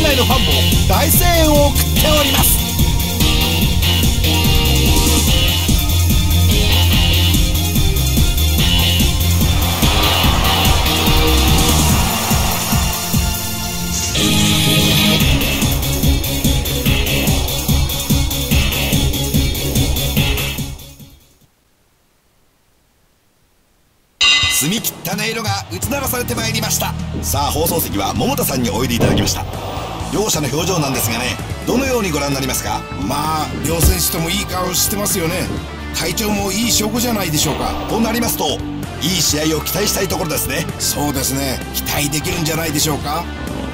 内のファンも大声援を送っております。澄み切った音色が打ち鳴らされてまいりました。さあ放送席は桃田さんにおいでいただきました。両者の表情なんですがね、どのようにご覧になりますか？ まあ両選手ともいい顔してますよね。体調もいい証拠じゃないでしょうか。 となりますといい試合を期待したいところですね。 そうですね、期待できるんじゃないでしょうか。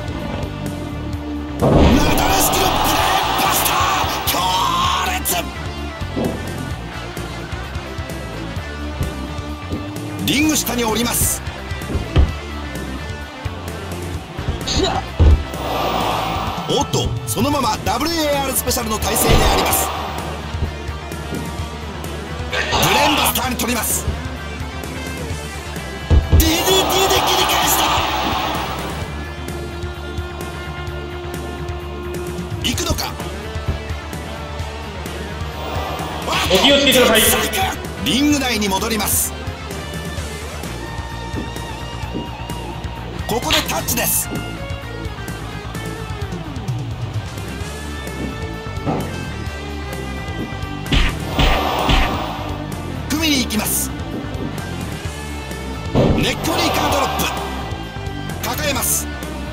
ナダルスキのブレーンバスター強烈。リング下に降ります。おっと、そのまま WAR スペシャルの体勢であります。ブレーンバスターに取ります。 DDT で切り返した。行くのか。 お気をつけください。 リング内に戻ります。ここでタッチです。組みに行きます。ネックフリーカードロップ抱えます。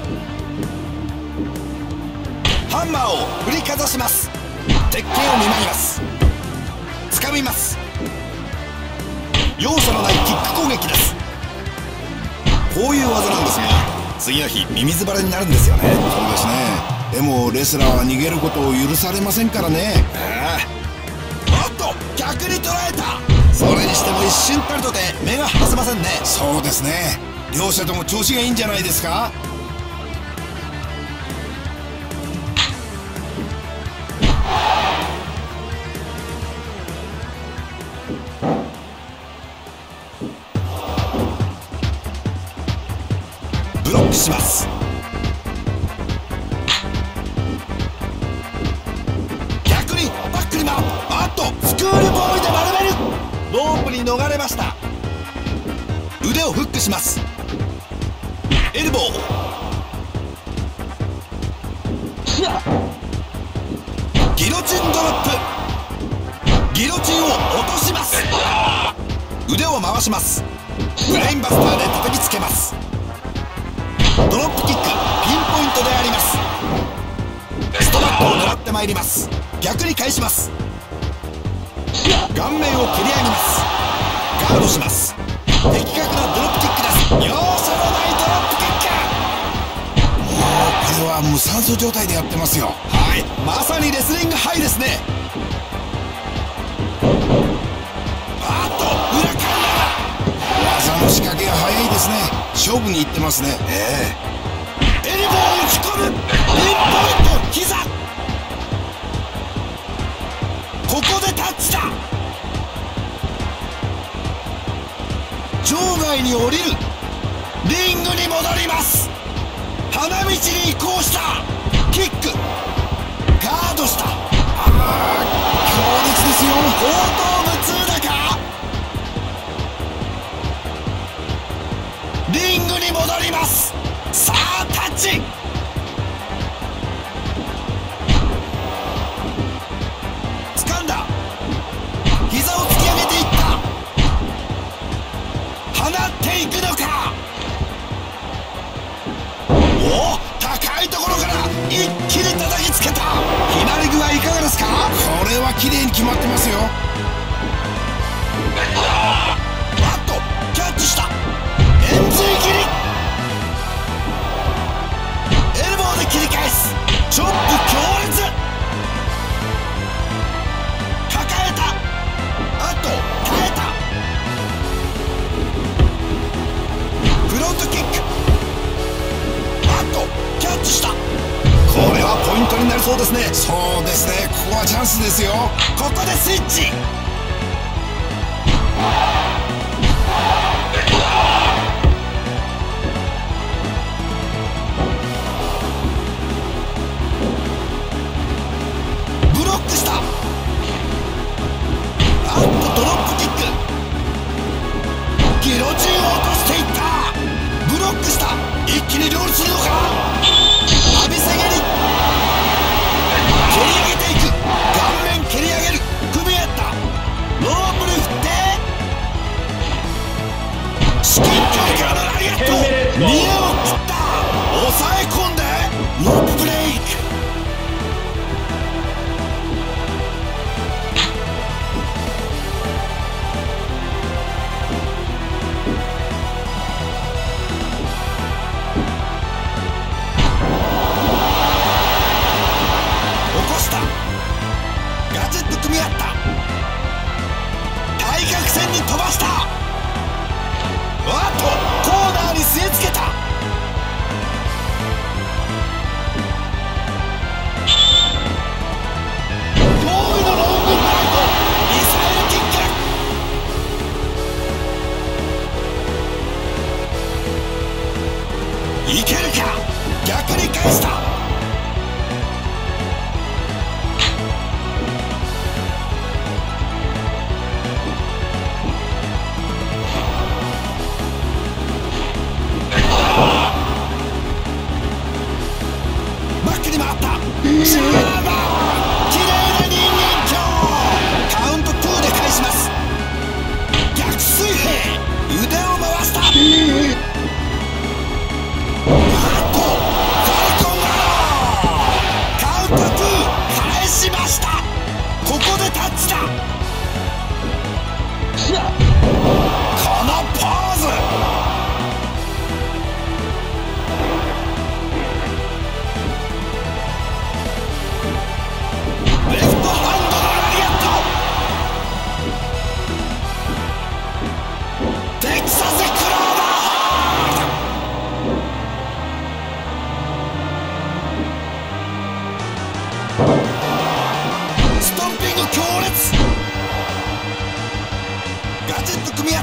ハンマーを振りかざします。鉄拳を見舞います。掴みます。容赦のないキック攻撃です。こういう技なんですが次の日ミミズバレになるんですよね。 そうですね。でもレスラーは逃げることを許されませんからね。 おっと逆に捉えた。それにしても一瞬たりとて目が離せませんね。 そうですね、両者とも調子がいいんじゃないですか。 ブロックします。逆にバックに回る。あっとスクールボーイで丸める。ロープに逃れました。腕をフックします。エルボー。ギロチンドロップ。ギロチンを落とします。腕を回します。ブレインバスターで叩きつけます。ドロップキック、ピンポイントであります。ストラップを狙ってまいります。逆に返します。顔面を蹴り上げます。ガードします。的確なドロップキックです。容赦のないドロップキック。 これは無酸素状態でやってますよ。 はい、まさにレスリングハイですね。あっと裏から技の仕掛けが早いですね。勝負にいってますね。 エルボーを打ち込む。ピンポイント膝。ここでタッチだ。場外に降りる。リングに戻ります。花道に移行した。キックガードした。 強烈ですよ。 後頭部痛打か。リングに戻ります。さあタッチ。掴んだ。膝を突き上げていった。放っていくのか。おお、高いところから一気に叩きつけた。決まり具合いかがですか。 これは綺麗に決まってますよ。 あっとキャッチした。円髄切り。エルボーで切り返す。チョップ強烈。抱えた。あと耐えた。フロントキック。あとキャッチした。これはポイントになりそうですね。 そうですね、ここはチャンスですよ。 ここでスイッチ。 ロープブレイク。起こした。ガジェット組み合った。対角線に飛ばした。あっとコーナーに据え付けた。驚異のロングバイト、ミサイルキック。いけるか。逆に返した。バックに回った。シャーバー、綺麗な人間鏡。カウント2で返します。逆水平、腕を回した。あっとファルコンアロー。カウント2返しました。ここでタッチだ。このポーズ。レフトハンドのラリアット。テキサスクローバー。ストンピング強烈。ガジェット組み合った。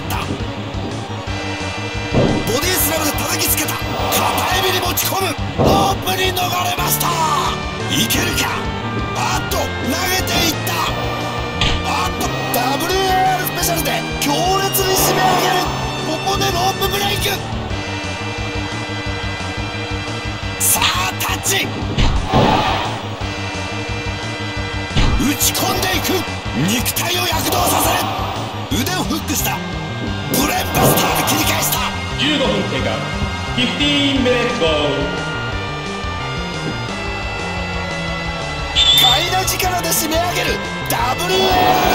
ボディスラムで叩きつけた。片指に持ち込む。ロープに逃れました。いけるか。あっと投げていった。あっと WAR スペシャルで強烈に締め上げる。ここでロープブレイク。さあタッチ。打ち込んでいく。肉体を躍動させる。腕をフックした。ブレンバスターで切り返した。 15分経過。15 minutes go。 買いな力で締め上げる WAR スペシャル。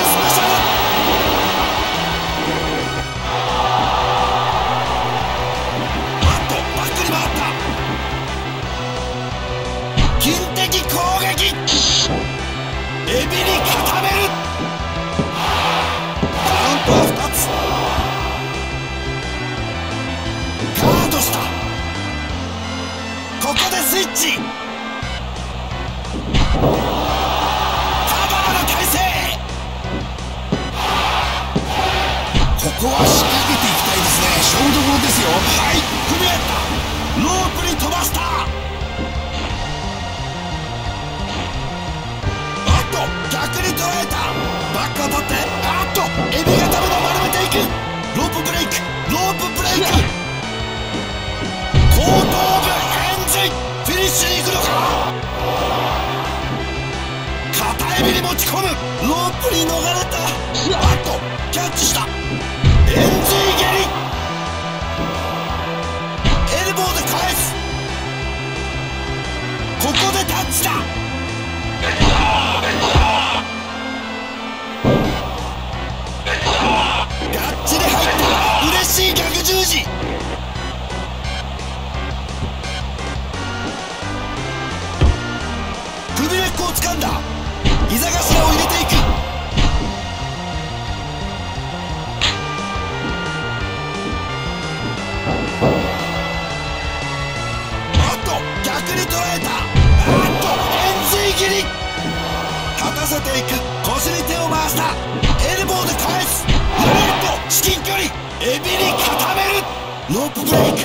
あっとバックに回った。金的攻撃。エビに固める。カウントは2つ。ガードした。ここでスイッチ。カバーの体勢。 ここは仕掛けていきたいですね。勝負どころですよ。 はい、踏み合った。ロープに飛ばした。あっと逆に捉えた。バック当たって。あっとエビがための丸めていく。ロープブレイク、ロープブレイク。後頭部エンジン。フィニッシュに行くのか。片指に持ち込む。ロープに逃れた。あっとキャッチした。エンジン蹴り。エルボーで返す。ここでタッチだ。ガッチリ入った。嬉しい逆十字。首根っこを掴んだ。膝頭を入れていく。あっと逆に捉えた。あっと円髄切り。立たせていく。腰に手を回した。エルボーで返す。ラリアット至近距離。エビに固める。ロープブレイク。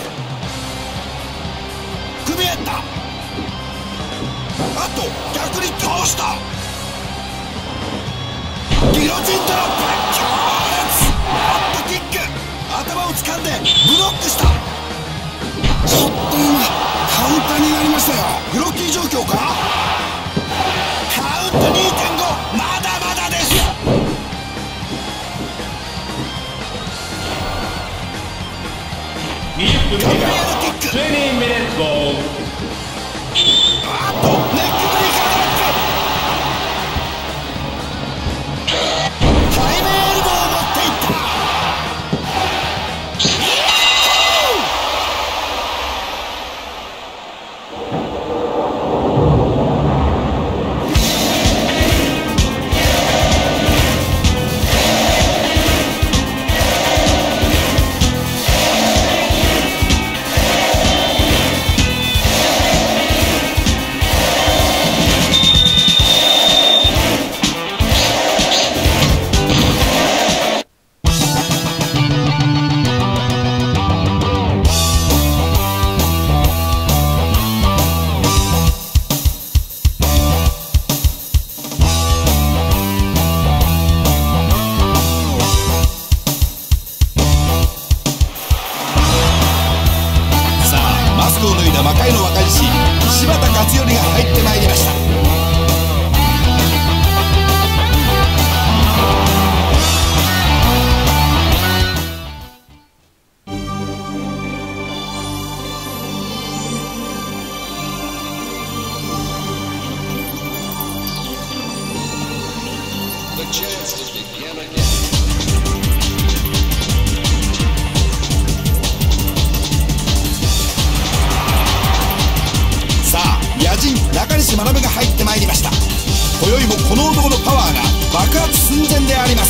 組み合った。あと逆に倒した。ギロチンドロップ強烈。アップキック。頭を掴んでブロックした。 ちょっと今カウンターになりましたよ。 フロッキー状況か。カウント 2.5。 まだまだです。 20分経過。 ガブリエルキック。 20 minutes go。 さあ野人中西学が入ってまいりました。今宵もこの男のパワーが爆発寸前であります。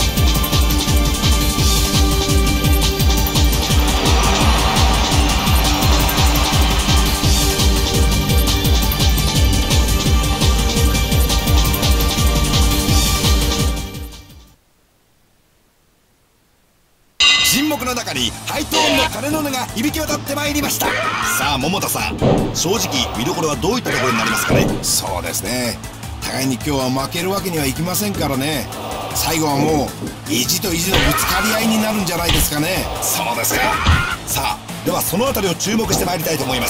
沈黙の中にハイトーンの鐘の音が響き渡ってまいりました。さあ桃田さん、正直見どころはどういったところになりますかね。 そうですね、互いに今日は負けるわけにはいきませんからね。最後はもう意地と意地のぶつかり合いになるんじゃないですかね。 そうですか。さあではそのあたりを注目してまいりたいと思います。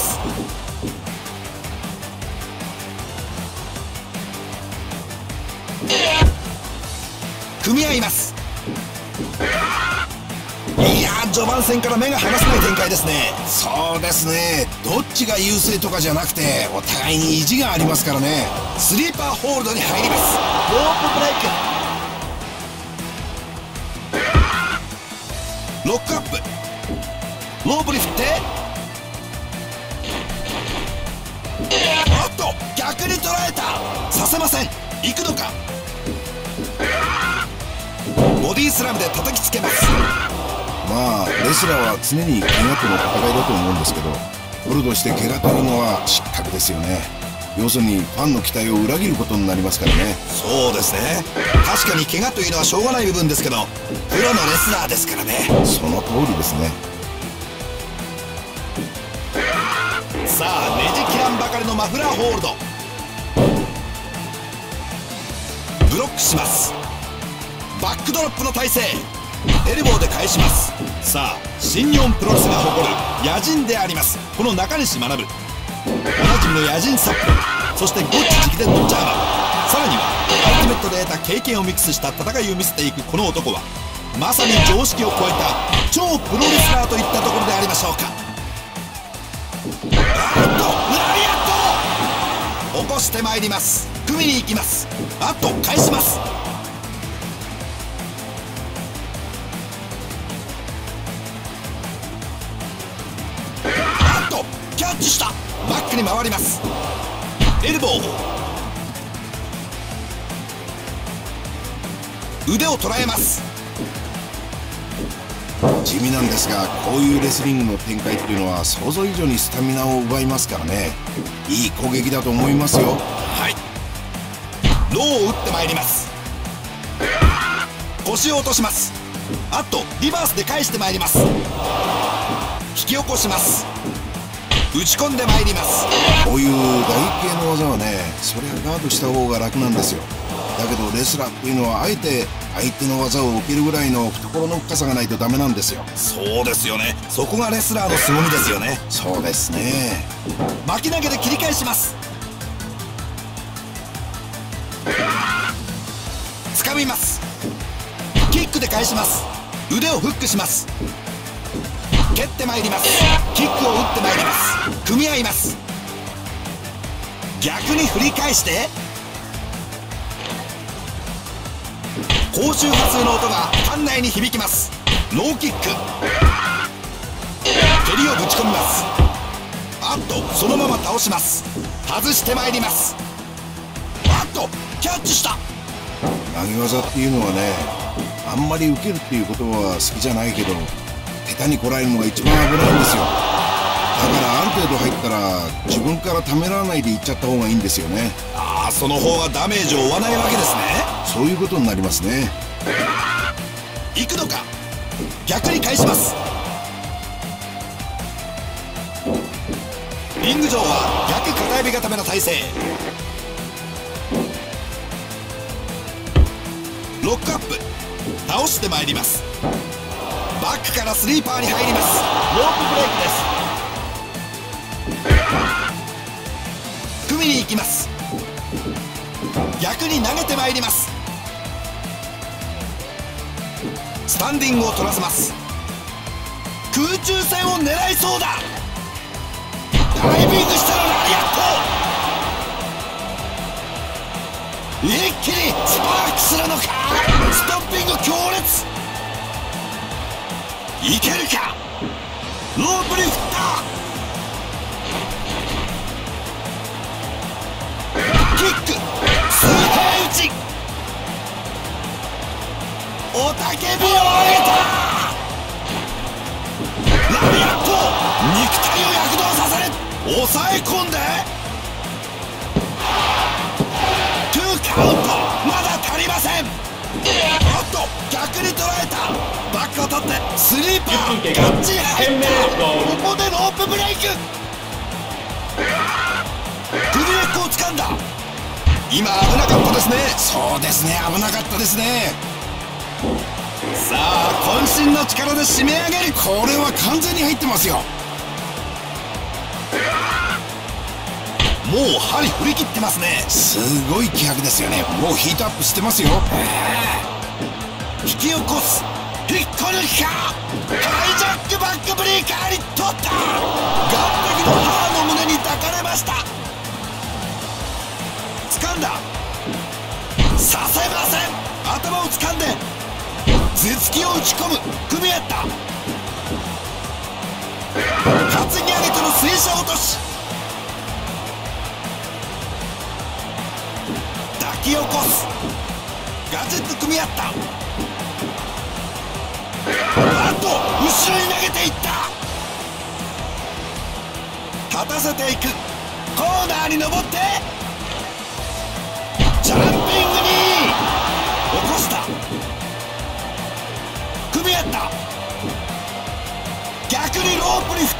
組み合います。いやー、序盤戦から目が離せない展開ですね。 そうですね、どっちが優勢とかじゃなくてお互いに意地がありますからね。 スリーパーホールドに入ります。ロープブレイク、ロックアップ、ロープに振って、おっと逆に捉えた。させません。行くのか。ボディスラムで叩きつけます。 まあレスラーは常に怪我との戦いだと思うんですけど、プロとして怪我というのは失格ですよね。要するにファンの期待を裏切ることになりますからね。 そうですね、確かに怪我というのはしょうがない部分ですけど、プロのレスラーですからね。 その通りですね。 さあねじ切らんばかりのマフラーホールド、ブロックします。バックドロップの体勢、エルボーで返します。さあ新日本プロレスが誇る野人でありますこの中西学、おなじみの野人サップ、そしてゴッチ直伝のジャーマン、さらにはアルティメットで得た経験をミックスした戦いを見せていくこの男は、まさに常識を超えた超プロレスラーといったところでありましょうか。ラリアット起こしてまいります。組みに行きます。あと返します。キャッチした。バックに回ります。エルボー、腕を捉えます。 地味なんですが、こういうレスリングの展開っていうのは想像以上にスタミナを奪いますからね。いい攻撃だと思いますよ。 はい、ローを打ってまいります。腰を落とします。あとリバースで返してまいります。引き起こします。打ち込んでまいります。 こういう打撃系の技はね、それはガードした方が楽なんですよ。だけどレスラーっていうのはあえて相手の技を受けるぐらいの懐の深さがないとダメなんですよ。 そうですよね、そこがレスラーの凄みですよね。 そうですね。 巻き投げで切り返します。掴みます。キックで返します。腕をフックします。蹴ってまいります。キックを打ってまいります。組み合います。逆に振り返して高周波数の音が館内に響きます。ローキック、蹴りをぶち込みます。あっとそのまま倒します。外してまいります。あっとキャッチした。 投げ技っていうのはね、あんまり受けるっていうことは好きじゃないけど、下手にこらえるのが一番危ないんですよ。だからある程度入ったら自分からためらわないでいっちゃった方がいいんですよね。 ああ、その方がダメージを負わないわけですね。 そういうことになりますね。 行くのか。逆に返します。リング上は逆片指固めの体勢。ロックアップ、倒してまいります。バックからスリーパーに入ります。ロープブレイクです。組みに行きます。逆に投げてまいります。スタンディングを取らせます。空中戦を狙いそうだ。ダイビングしたらラリアット、一気気にスパークするのか。ストッピング強烈。いけるか。ロープに振った。キック水平打ち。雄たけびを上げた。ラリアット。肉体を躍動させる。抑え込んでトゥーカウント。まだ足りません。おっと逆に捉えた。バックを取ってスリーパーガッチリ入った。ここでロープブレイク。首根っこを掴んだ。今危なかったですね。 そうですね、危なかったですね。 さあ渾身の力で締め上げる。 これは完全に入ってますよ。 もう針振り切ってますね。 すごい気迫ですよね。もうヒートアップしてますよ。 引き起こす。引っこ抜きか。ハイジャックバックブレーカーに取った。岸壁の母の胸に抱かれました。掴んだ。させません。頭を掴んで頭突きを打ち込む。組み合った。担ぎ上げての水車落とし。抱き起こす。ガジェット組み合った。あと後ろに投げていった。立たせていく。コーナーに登ってジャンピングに起こした。組み合った。逆にロープに振った。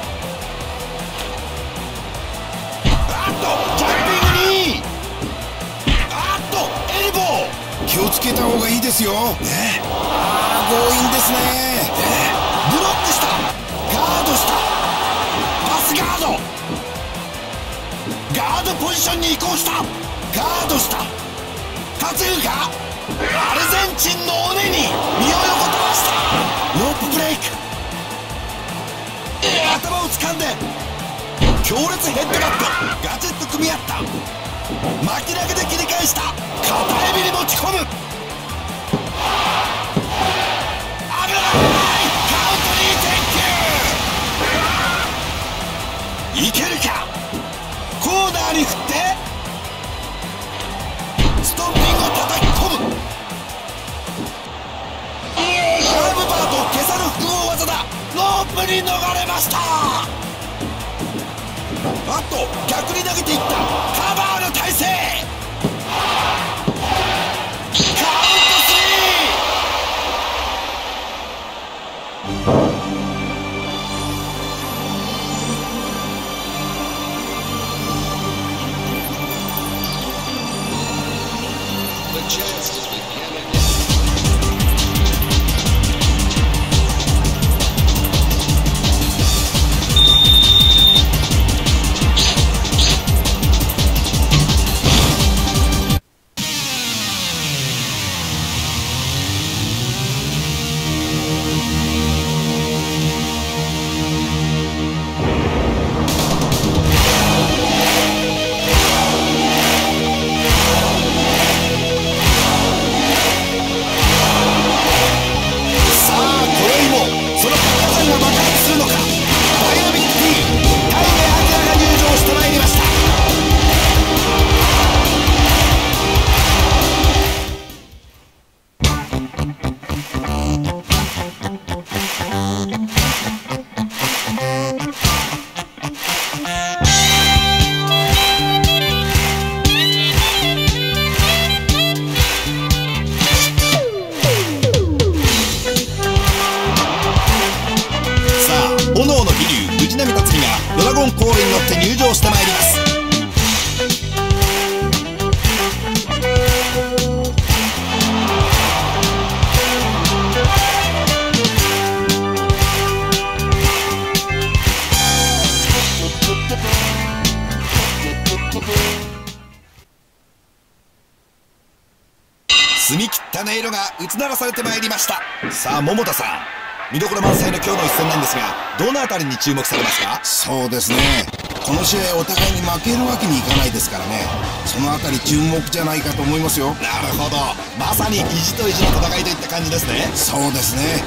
あとジャンピングにエルボー。 気をつけた方がいいですよ。強引ですね。 ブロックした。ガードした。パスガード。ガードポジションに移行した。ガードした。担ぐか。アルゼンチンの尾根に身を横たわした。ロープブレイク。頭を掴んで強烈ヘッドバット。ガジェット組み合った。巻き投げで切り返した。片エビに持ち込む。危ない。カウントにテンキュー。いけるか。コーナーに振ってストンピングを叩き込む。アームバートを消さる複合技だ。ロープに逃れました。あと逆に投げていった。カバーの体勢。カウントしてまいります。澄み切った音色が打ち鳴らされてまいりました。さあ桃田さん、見どころ満載の今日の一戦なんですが、どのあたりに注目されますか？ そうですね、 この試合お互いに負けるわけにいかないですからね。そのあたり注目じゃないかと思いますよ。 なるほど、まさに意地と意地の戦いといった感じですね。 そうですね。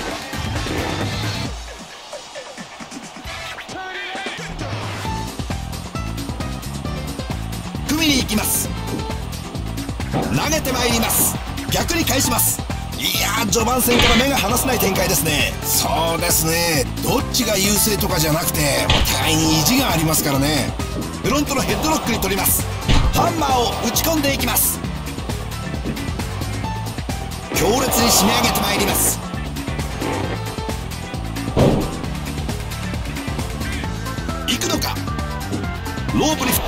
組みに行きます。投げてまいります。逆に返します。いやー、序盤戦から目が離せない展開ですね。 そうですね。どっちが優勢とかじゃなくて、お互いに意地がありますからね。 フロントのヘッドロックに取ります。ハンマーを打ち込んでいきます。強烈に締め上げてまいります。行くのか。ロープに振った。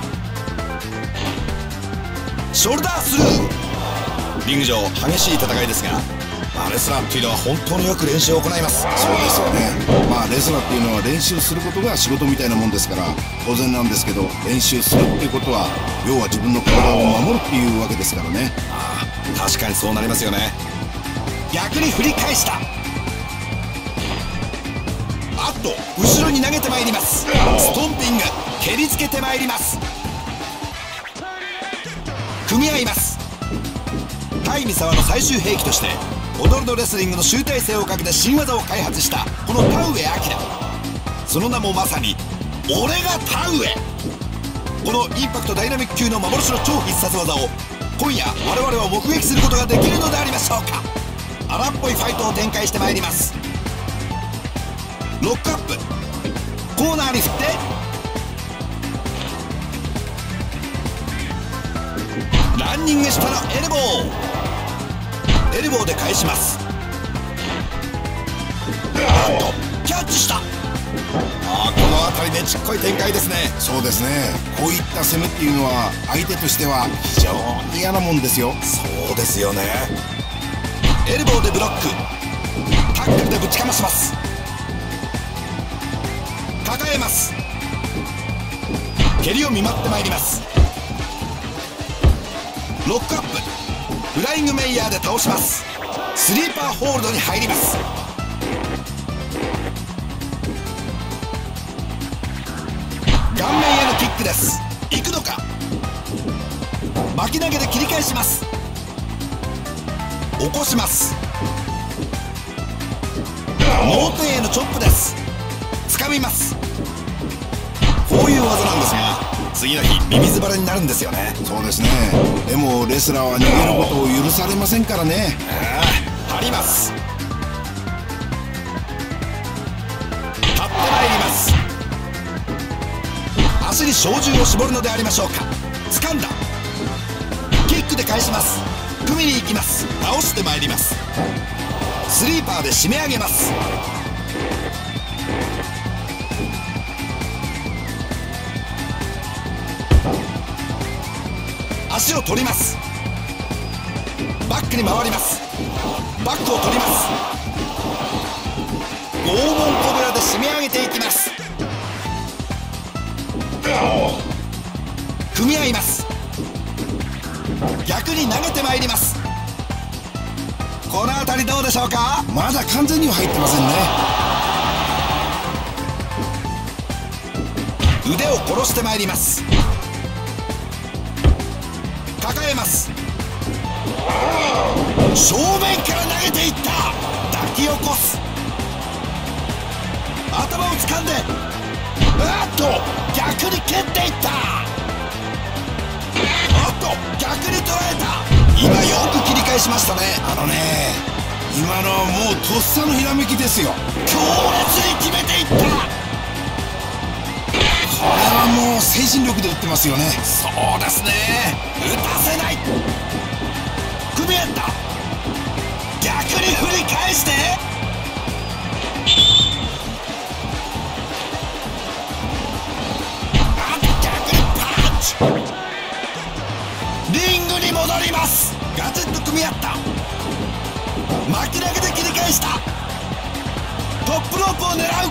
ショルダースルー。リング上激しい戦いですが、レスラーっていうのは本当によく練習を行います。 そうですよね。レスラーっていうのは練習することが仕事みたいなもんですから当然なんですけど、練習するっていうことは要は自分の体を守るっていうわけですからね。 確かにそうなりますよね。逆に振り返した。あっと後ろに投げてまいります。ストンピング、蹴りつけてまいります。組み合います。対三沢の最終兵器として踊るのレスリングの集大成をかけた新技を開発したこの田上彰。その名もまさに俺が田上。このインパクトダイナミック級の幻の超必殺技を今夜我々は目撃することができるのでありましょうか。荒っぽいファイトを展開してまいります。ロックアップ、コーナーに振ってランニング下のエルボー。エルボーで返します。なんとキャッチした。この辺りでちっこい展開ですね。 そうですね。こういった攻めっていうのは相手としては非常に嫌なもんですよ。 そうですよね。エルボーでブロック、タックルでぶちかまします。抱えます。蹴りを見舞ってまいります。ロックアップ、フライングメイヤーで倒します。スリーパーホールドに入ります。顔面へのキックです。行くのか。巻き投げで切り返します。起こします。脳天へのチョップです。掴みます。こういう技なんですが次の日ミミズバレになるんですよね。 そうですね。でもレスラーは逃げることを許されませんからね。 張ります。立ってまいります。足に照準を絞るのでありましょうか。掴んだ。キックで返します。組みに行きます。倒してまいります。スリーパーで締め上げます。足を取ります。バックに回ります。バックを取ります。拷問コブラで締め上げていきます。組み合います。逆に投げてまいります。この辺りどうでしょうか。 まだ完全には入ってませんね。 腕を殺してまいります。抱えます。正面から投げていった。抱き起こす。頭を掴んで逆に蹴っていった。逆に捉えた。今よく切り返しましたね。 今のはもうとっさのひらめきですよ。 強烈に決めていった。 これはもう精神力で打ってますよね。 そうですね。打たせない。組み合った。逆に振り返して逆にパンチ。リングに戻ります。ガチッと組み合った。巻き投げで切り返した。トップロープを狙う。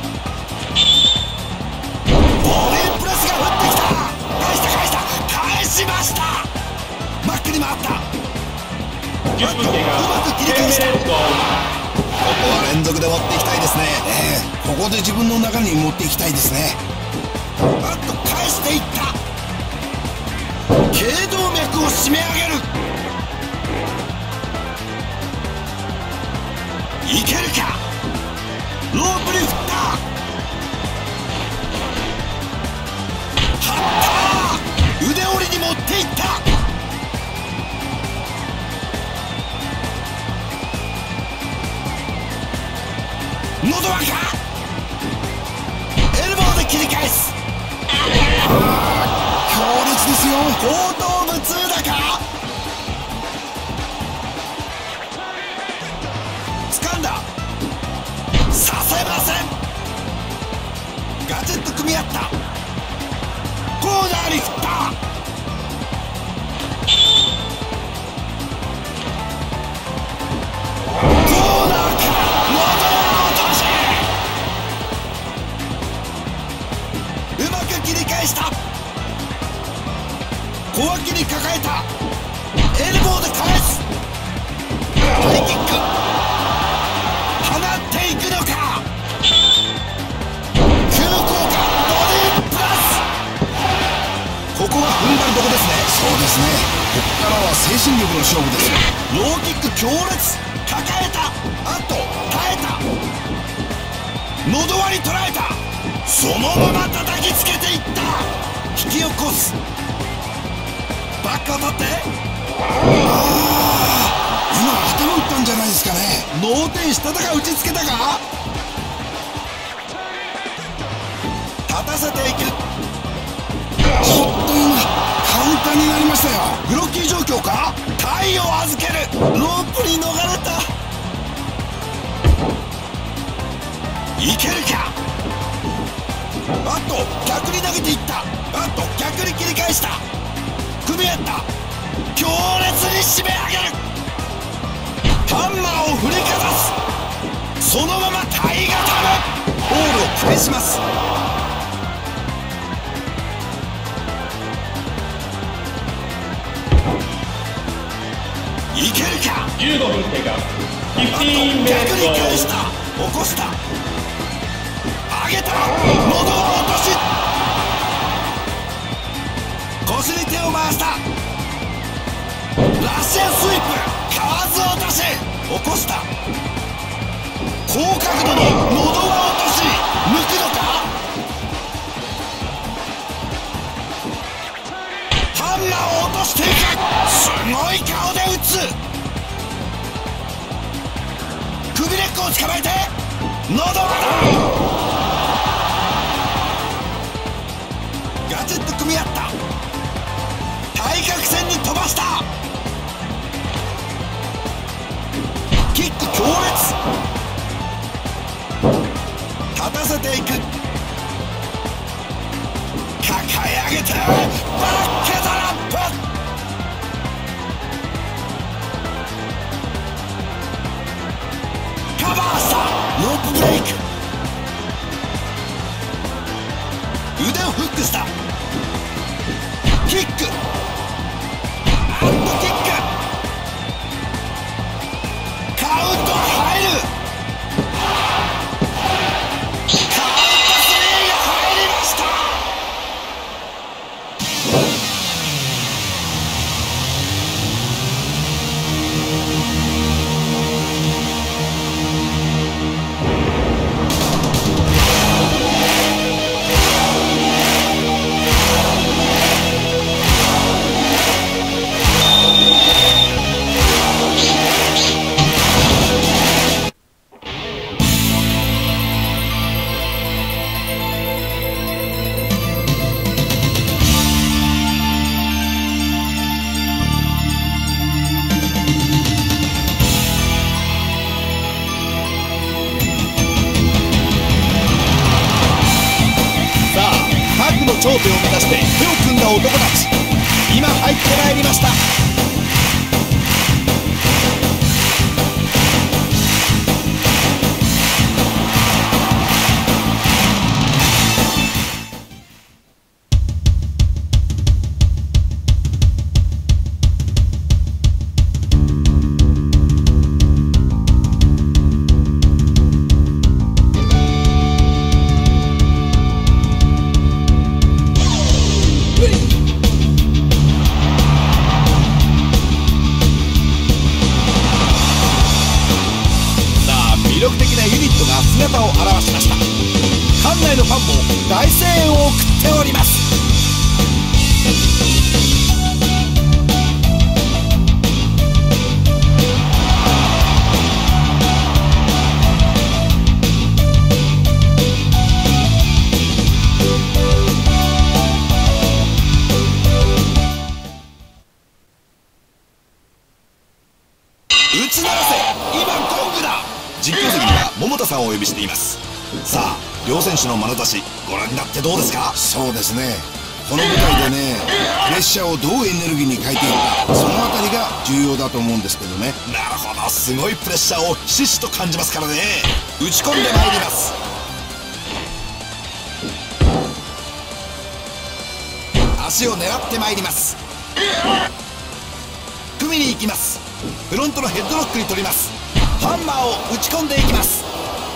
ボディプレスが降ってきた。返しました。バックに回った。うまく切り返した。ここは連続で持っていきたいですね。 ここで自分の中に持っていきたいですね。 あっと返していった。頸動脈を締め上げる。いけるか。ロープに振った。張った。腕折りに持っていった。のど輪か。エルボーで切り返す。 強烈ですよ。 後頭部痛だか。掴んだ。させません。ガチッと組み合った。コーナーに振った。コーナーか。のど輪落とし。うまく切り返した。小脇に抱えた。エルボーで返す。ハイキック。放っていくのか。急降下。ボディプラス。ここが踏ん張るとこですね。 そうですね。ここからは精神力の勝負ですよ。 ローキック強烈。抱えた。あと耐えた。のど輪に捉えた。そのまま叩きつけていった。引き起こす。バックを取って。 今頭打ったんじゃないですかね。 脳天したたか打ちつけたか。立たせていく。 ちょっと今カウンターになりましたよ。 グロッキー状況か。体を預ける。ロープに逃れた。いけるか。あと逆に投げていった。あと逆に切り返した。組み合った。強烈に締め上げる。ハンマーを振りかざす。そのまま体がたむ。ホールを返します。いけるか。 15分経過。 あと逆に返した。起こした。上げた。のど輪落とし。腰に手を回した。ラシアンスイープ。かわず落とし。起こした。高角度ののど輪落とし。抜くのか。ハンマーを落としていく。すごい顔で打つ。首根っこを捕まえて。のど輪だ。ガチッと組み合った。対角線に飛ばした。キック強烈。立たせていく。抱え上げてバックドロップ。カバーした。ロープブレイク。腕をフックした。キック。アップキック。カウント入る。カウント3が入りました。 大声援を送っております。打ち鳴らせ、今ゴングだ。実況席には桃田さんをお呼びしています。さあ、両選手の眼差しご覧になってどうですか？ そうですね、この舞台でね、プレッシャーをどうエネルギーに変えていくか、そのあたりが重要だと思うんですけどね。 なるほど、すごいプレッシャーをひしひしと感じますからね。打ち込んでまいります。足を狙ってまいります。組みに行きます。フロントのヘッドロックに取ります。ハンマーを打ち込んでいきます。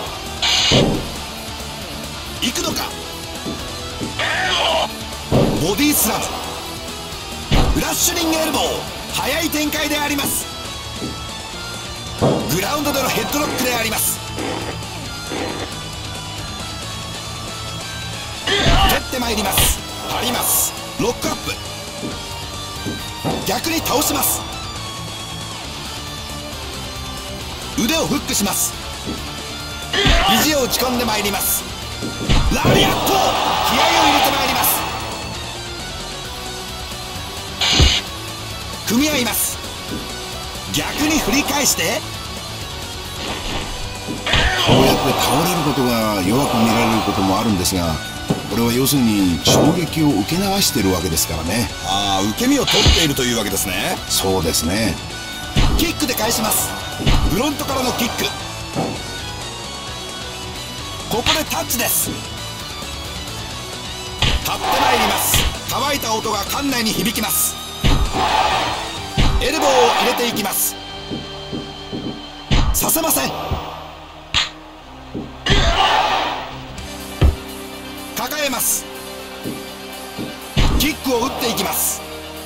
行くのか。ボディスラム、フラッシュリングエルボー、速い展開であります。グラウンドでのヘッドロックであります。蹴ってまいります。張ります。ロックアップ、逆に倒します。腕をフックします。肘を打ち込んでまいります。ラリアット、気合を入れてまいります。組み合います。逆に振り返して、 こうやって倒れることが弱く見られることもあるんですが、これは要するに衝撃を受け流してるわけですからね。 ああ、受け身を取っているというわけですね。 そうですね。 キックで返します。フロントからのキック、ここでタッチです。立ってまいります。乾いた音が館内に響きます。エルボーを入れていきます。させません。抱えます。キックを打っていきます。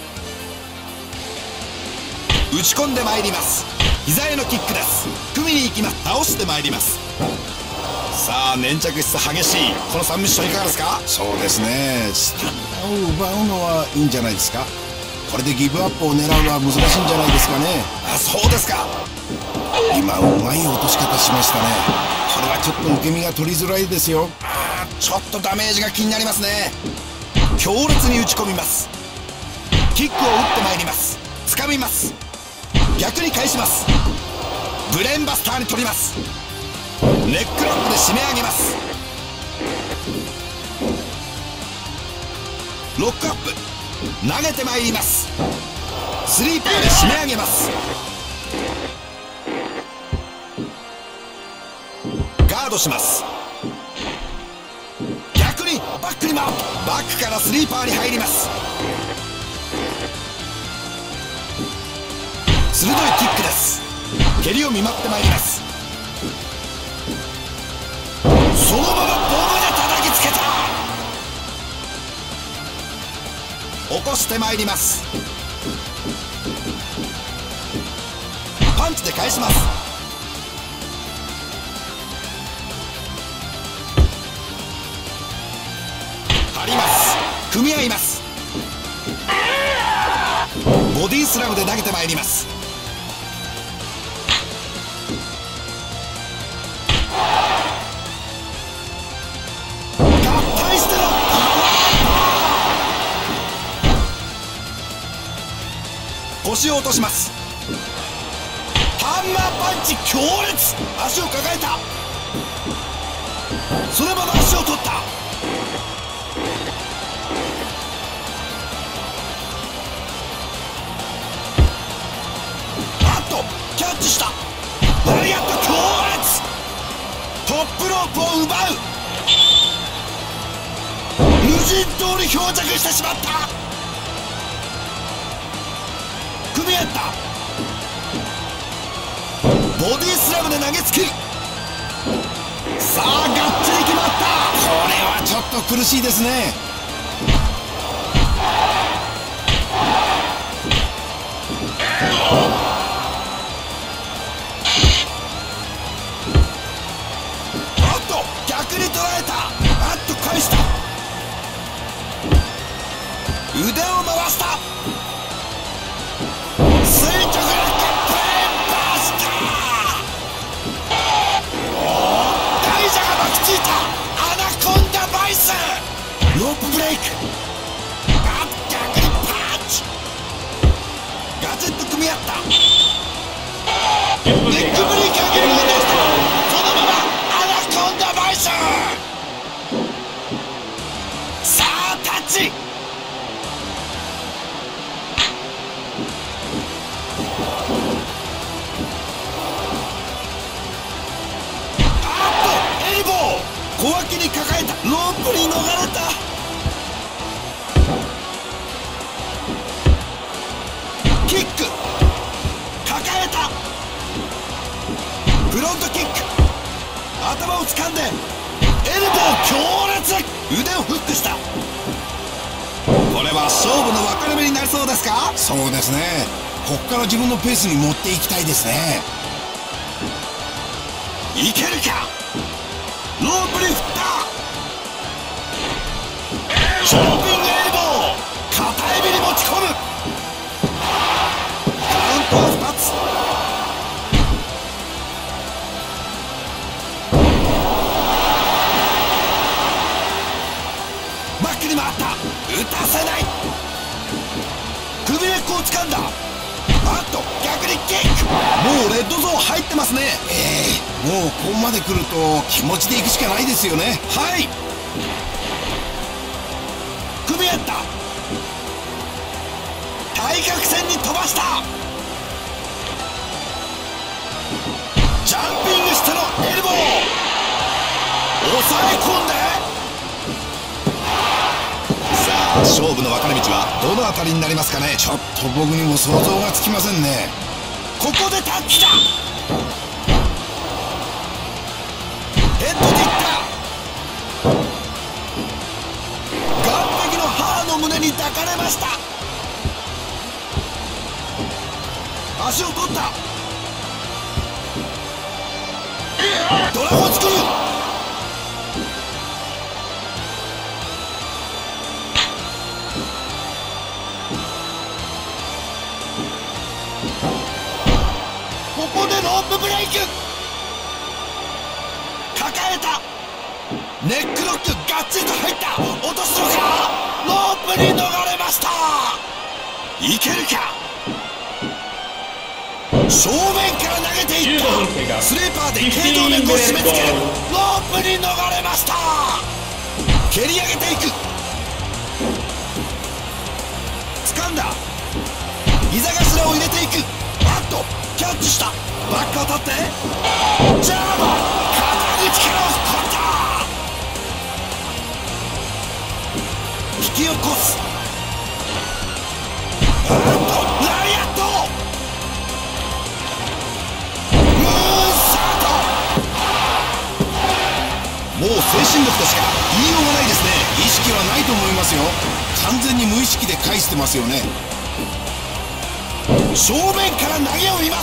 打ち込んでまいります。膝へのキックです。組みに行きます。倒してまいります。さあ、粘着質激しいこの3ミッションいかがですか？ そうですね、スタミナを奪うのはいいんじゃないですか。これでギブアップを狙うのは難しいんじゃないですかね。 あ、そうですか。 今うまい落とし方しましたね。これはちょっと受け身が取りづらいですよ。 ちょっとダメージが気になりますね。強烈に打ち込みます。キックを打ってまいります。掴みます。逆に返します。ブレーンバスターに取ります。ネックロックで締め上げます。ロックアップ、投げてまいります。スリーパーで締め上げます。ガードします。逆にバックに回る。バックからスリーパーに入ります。鋭いキックです。蹴りを見舞ってまいります。そのままボムで叩きつけた。起こしてまいります。パンチで返します。張ります。組み合います。ボディスラムで投げてまいります。腰を落とします。ハンマーパンチ強烈。足を抱えた。そのまま足を取った。あっとキャッチした。ラリアット強烈。トップロープを奪う。無人島に漂着してしまった。組み合った。ボディスラムで投げつける。さあ、がっちり決まった。 これはちょっと苦しいですね。 あっと逆に捉えた。あっと返した。 キック抱えた。フロントキック頭を掴んでエルボー強烈。腕をフックした。これは勝負の分かれ目になりそうですか？ そうですね。ここから自分のペースに持っていきたいですね。 いけるか。ロープに振った。ジャンピングエルボー片指に持ち込む。カウントは2つ。バックに回った。打たせない。首根っこを掴んだ。あっと逆にキック。もうレッドゾーン入ってますね。 もうここまで来ると気持ちでいくしかないですよね。 はい。組み合った。対角線に飛ばした。ジャンピングしてのエルボー抑え込んで。さあ勝負の分かれ道はどの辺りになりますかね。 ちょっと僕にも想像がつきませんね。 ここでタッチだ。ヘッドでいった。岸壁の母の胸に抱かれました。足を取った。ドラゴンスクリュー。ここでロープブレイク抱えた。ネックロックガッチリと入った。落とすのか。ロープに逃れました。いけるか。正面から投げていった。スレーパーで頸動脈を締め付ける。ロープに逃れました。蹴り上げていく。掴んだ。膝頭を入れていく。バットキャッチした。バック当たってジャーマン肩口から押し込んだ。引き起こす。ラリアットムーンサート。もう精神力としか言いようがないですね。 意識はないと思いますよ。完全に無意識で返してますよね。 正面から投げを祝った。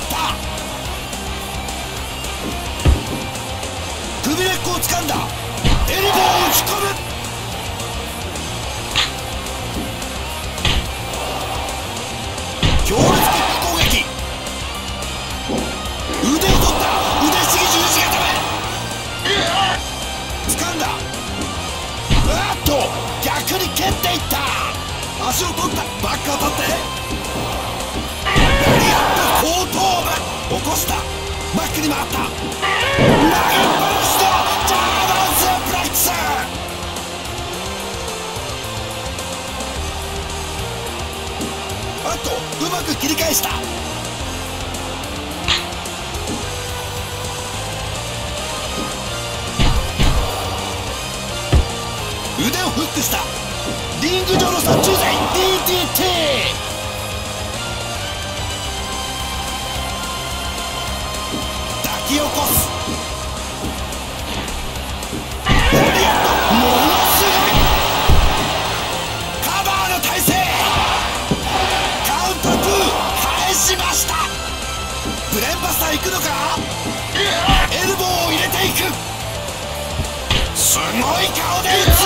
首根っこを掴んだ。エルボーを打ち込む。強烈キック攻撃。腕を取った。腕ひしぎ十字固め。掴んだ。あっと逆に蹴っていった。足を取った。バック当たって後頭部起こした。バックに回った。投げっぱなしのジャーマンスープレックス。あとうまく切り返した。腕をフックした。リング上の殺虫剤 DDT。起こす。ラリアットものすごいカバーの体勢。カウント2返しました。ブレンバスター行くのか。エルボーを入れていく。すごい顔で打つ。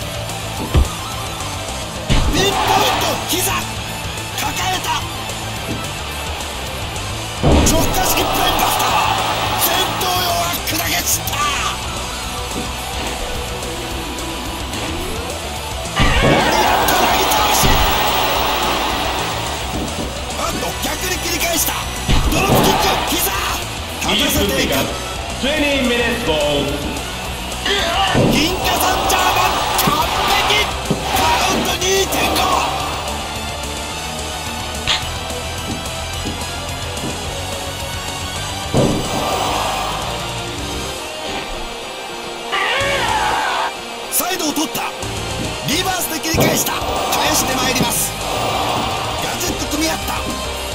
ピンポイント膝抱えた。直下式ブレンバスター。戦闘用は砕け散った。ラリアットなぎ倒し。あと逆に切り返した。ドロップキック膝立たせていく。 20 minutes goal。 銀河山ジャーマン完璧。カウント 2.5。サイドを取った。リバースで切り返した。返してまいります。ガジェット組み合った。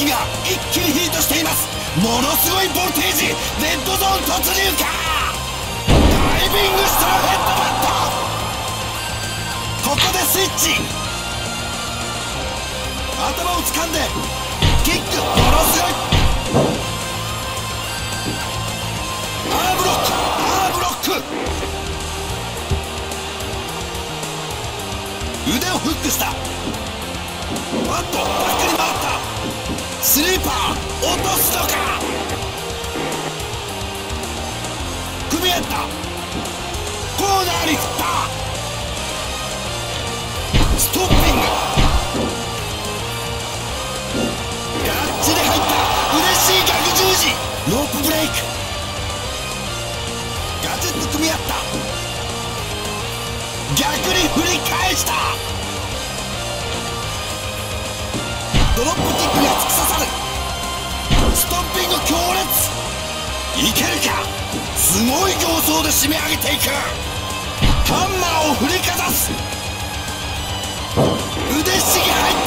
気が一気にヒートしています。ものすごいボルテージ。レッドゾーン突入か。ダイビングストローヘッドバット。ここでスイッチ。頭を掴んでキック。ものすごいアーブロック。アーブロック。腕をフックした。あっとバックに回った。スリーパー落とすのか。組み合った。コーナーに振った。ストッピング。ガッチリ入った。嬉しい逆十字。ロープブレイク。ガチッと組み合った。逆に振り返した。ドロップキックが突き刺さる。ストッピング強烈。いけるか。すごい形相で締め上げていく。ハンマーを振りかざす。腕ひしぎ入った。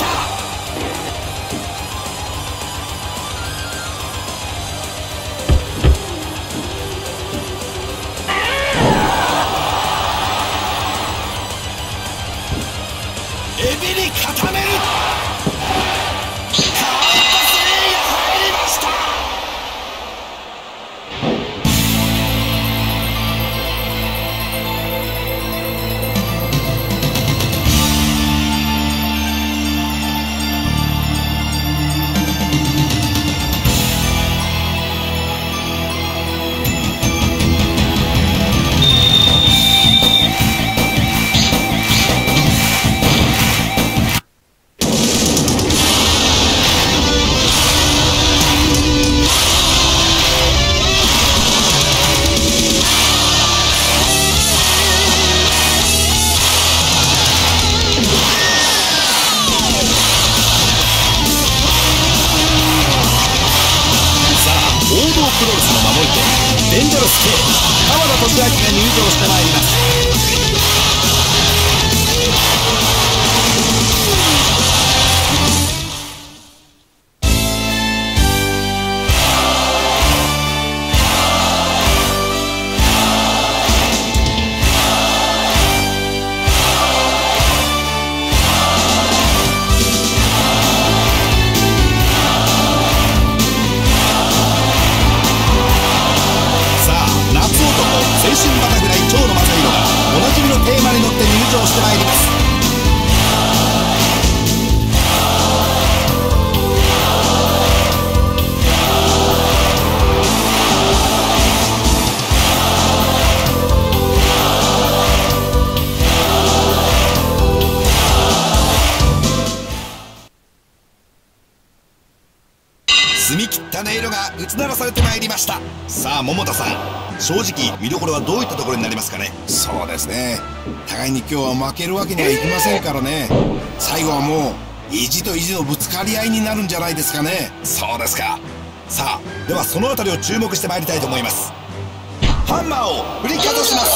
エビに固める。デンジャラス系川田俊明が入場してまいります。青春バタフライ蝶の正宏がおなじみのテーマに乗って入場してまいります。澄み切った音色が打ち鳴らされてまいりました。さあ桃田さん、正直見どころはどういったところになりますかね。 そうですね、互いに今日は負けるわけにはいきませんからね。最後はもう意地と意地のぶつかり合いになるんじゃないですかね。 そうですか。さあではそのあたりを注目してまいりたいと思います。ハンマーを振りかざします。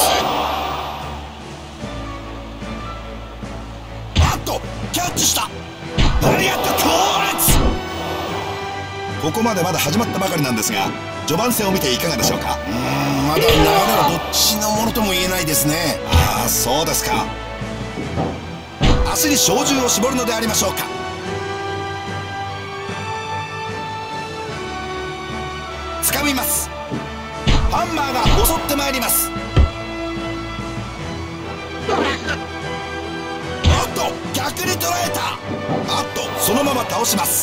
あっとキャッチした。ラリアット強烈。ここまでまだ始まったばかりなんですが、序盤戦を見ていかがでしょうか。 まだ流れはどっちのものとも言えないですね。 ああ、そうですか。明日に照準を絞るのでありましょうか。掴みます。ハンマーが襲ってまいります。あっと逆に捉えた。あっとそのまま倒します。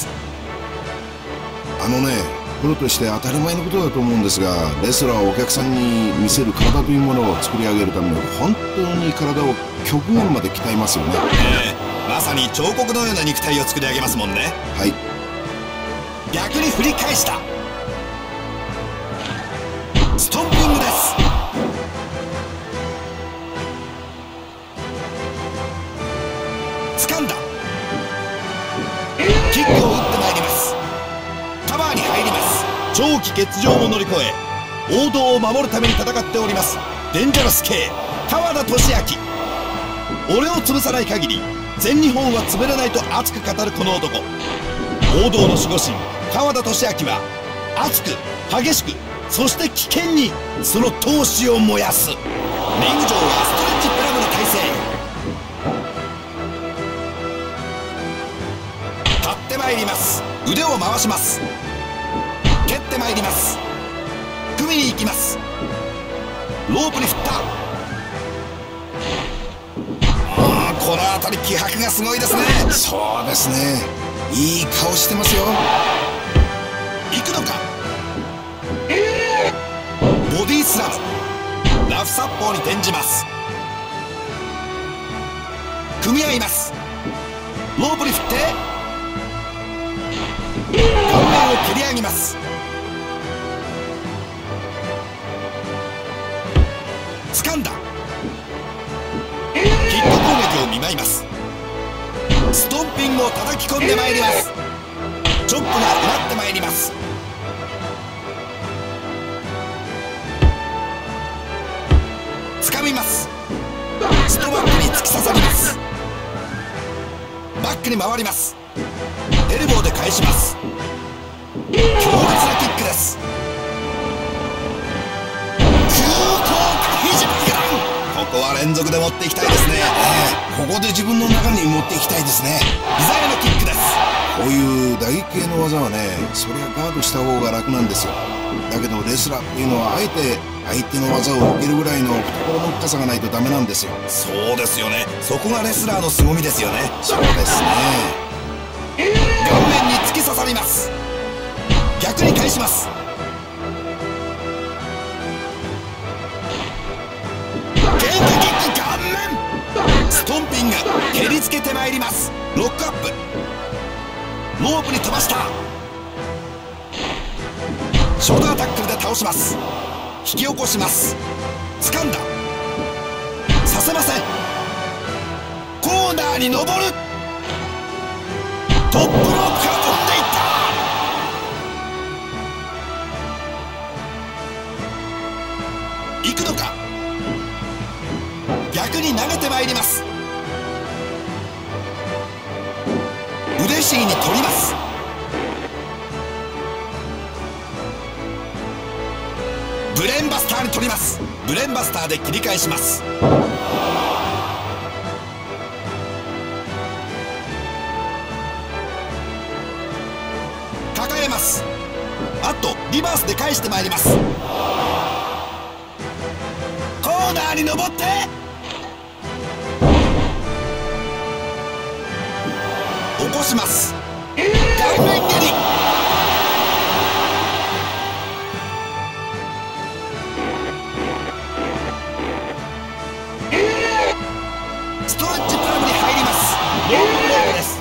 プロとして当たり前のことだと思うんですが、レスラーはお客さんに見せる体というものを作り上げるために本当に体を極限まで鍛えますよね。 まさに彫刻のような肉体を作り上げますもんね。 はい。 逆に振り返した。ストンピングです。掴んだ。キックを打ってまいります。カバーに入ります。長期欠場を乗り越え王道を守るために戦っておりますデンジャラス系川田俊明。俺を潰さない限り全日本は潰れないと熱く語るこの男。 王道の守護神川田俊明は熱く激しくそして危険にその闘志を燃やす。リング上はストレッチプラムの体勢。立ってまいります。腕を回します。蹴ってまいります。組みに行きます。ロープに振った。この辺り気迫がすごいですね。 そうですね、いい顔してますよ。 行くのか。ボディスラム、ラフサッポーに転じます。組み合います。ロープに振って顔面を蹴り上げます。掴んだ。キック攻撃を見舞います。ストンピングを叩き込んでまいります。チョップがうなってまいります。掴みます。ストバックに突き刺さります。バックに回ります。エルボーで返します。強烈なキックです。ここは連続で持っていきたいですね。 ここで自分の中に持っていきたいですね。 膝へのキックです。 こういう打撃系の技はね、そりゃガードした方が楽なんですよ。だけどレスラーっていうのはあえて相手の技を受けるぐらいの懐の深さがないとダメなんですよ。 そうですよね。そこがレスラーの凄みですよね。 そうですね。 顔面に突き刺さります。逆に返します。変化キック顔面。ストンピング蹴りつけてまいります。ロックアップ。ロープに飛ばした。ショルダータックルで倒します。引き起こします。掴んだ。させません。コーナーに登る。トップロープから飛んでいった。行くのか。逆に投げてまいります。腕ひしぎに取ります。ブレーンバスターに取ります。ブレーンバスターで切り返します。抱えます。あとリバースで返してまいります。コーナーに登って起こします。顔面蹴り。ストレッチプラムに入ります。ロープブレークです。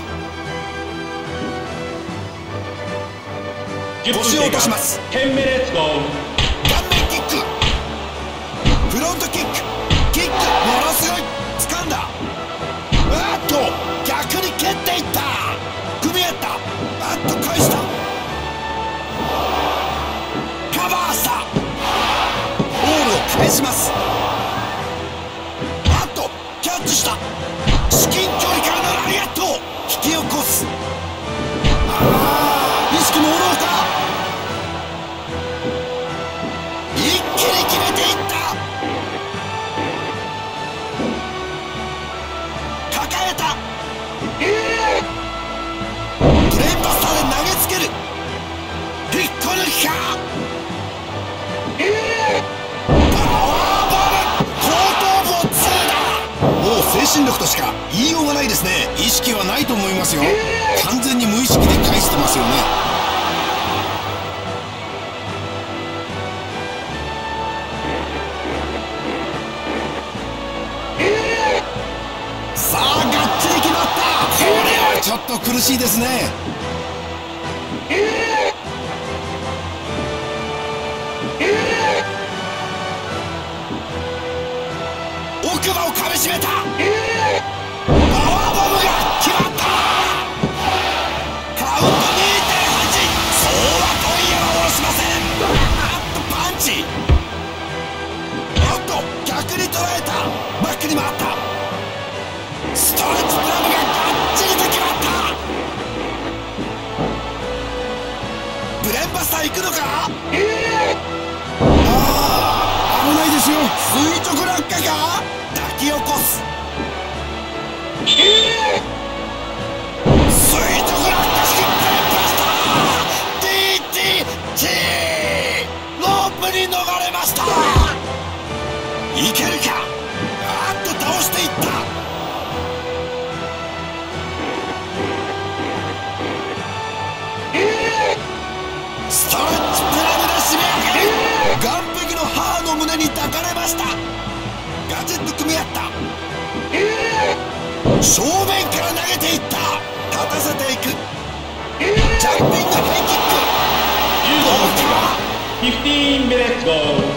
腰を落とします。 10 minutes go。 顔面キック。フロントキック。キックものすごい。掴んだ。逆に蹴っていった。組み合った。返した。カバーした。ボールを返します。キャッチした。至近距離からのラリアット。引き起こす。意識もろうか。一気に決めていった。抱えた。ブレーンバスターで投げつける。引っこ抜きか。精神力としか言いようがないですね。 意識はないと思いますよ。完全に無意識で返してますよね。 さあがっちり決まった。 これはちょっと苦しいですね。 奥歯をかみしめた。パワーボムが決まった。カウント 2.8。 そうは今夜は下ろしません。パンチ。逆に捉えた。バックに回った。ストレッチプラムががっちりと決まった。 垂直落下か。抱き起こす。垂直落下式DDT。ロープに逃れました。いけるか。あっと倒していった。ストレッチプラムで締め上げる。岸壁の母の胸に抱かれました。ガチッと組み合った。正面から投げていった。立たせていく。ジャンピングハイキック。どうか。 15 minutes go。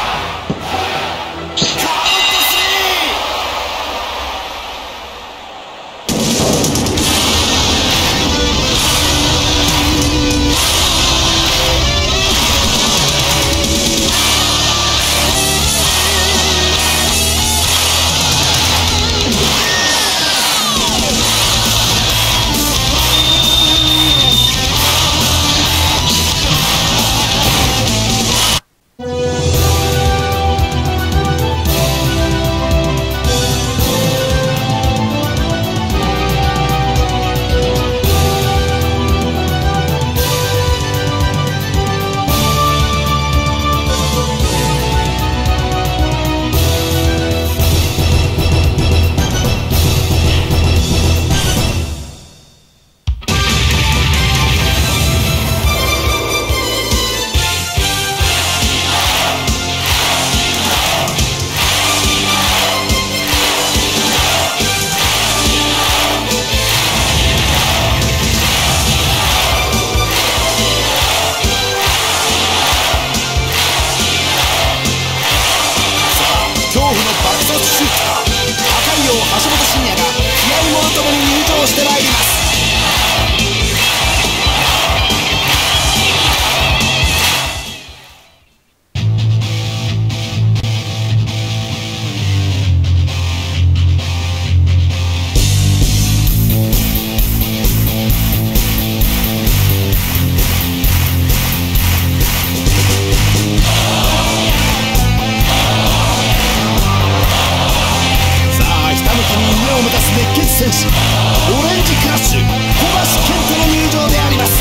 戦士オレンジクラッシュ小橋健太の入場であります。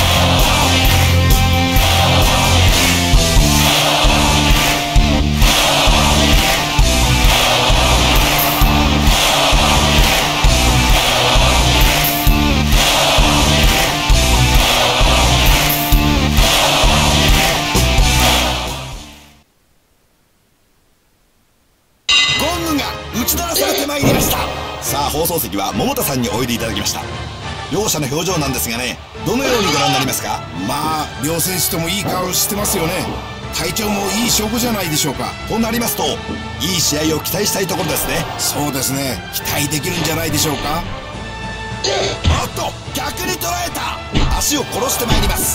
ゴングが打ち鳴らされてまいりました。さあ放送席は桃田さんにおいでいただきました。両者の表情なんですがね、どのようにご覧になりますか？ まあ両選手ともいい顔してますよね。体調もいい証拠じゃないでしょうか。 となりますといい試合を期待したいところですね。 そうですね、期待できるんじゃないでしょうか。 おっと逆に捉えた。足を殺してまいります。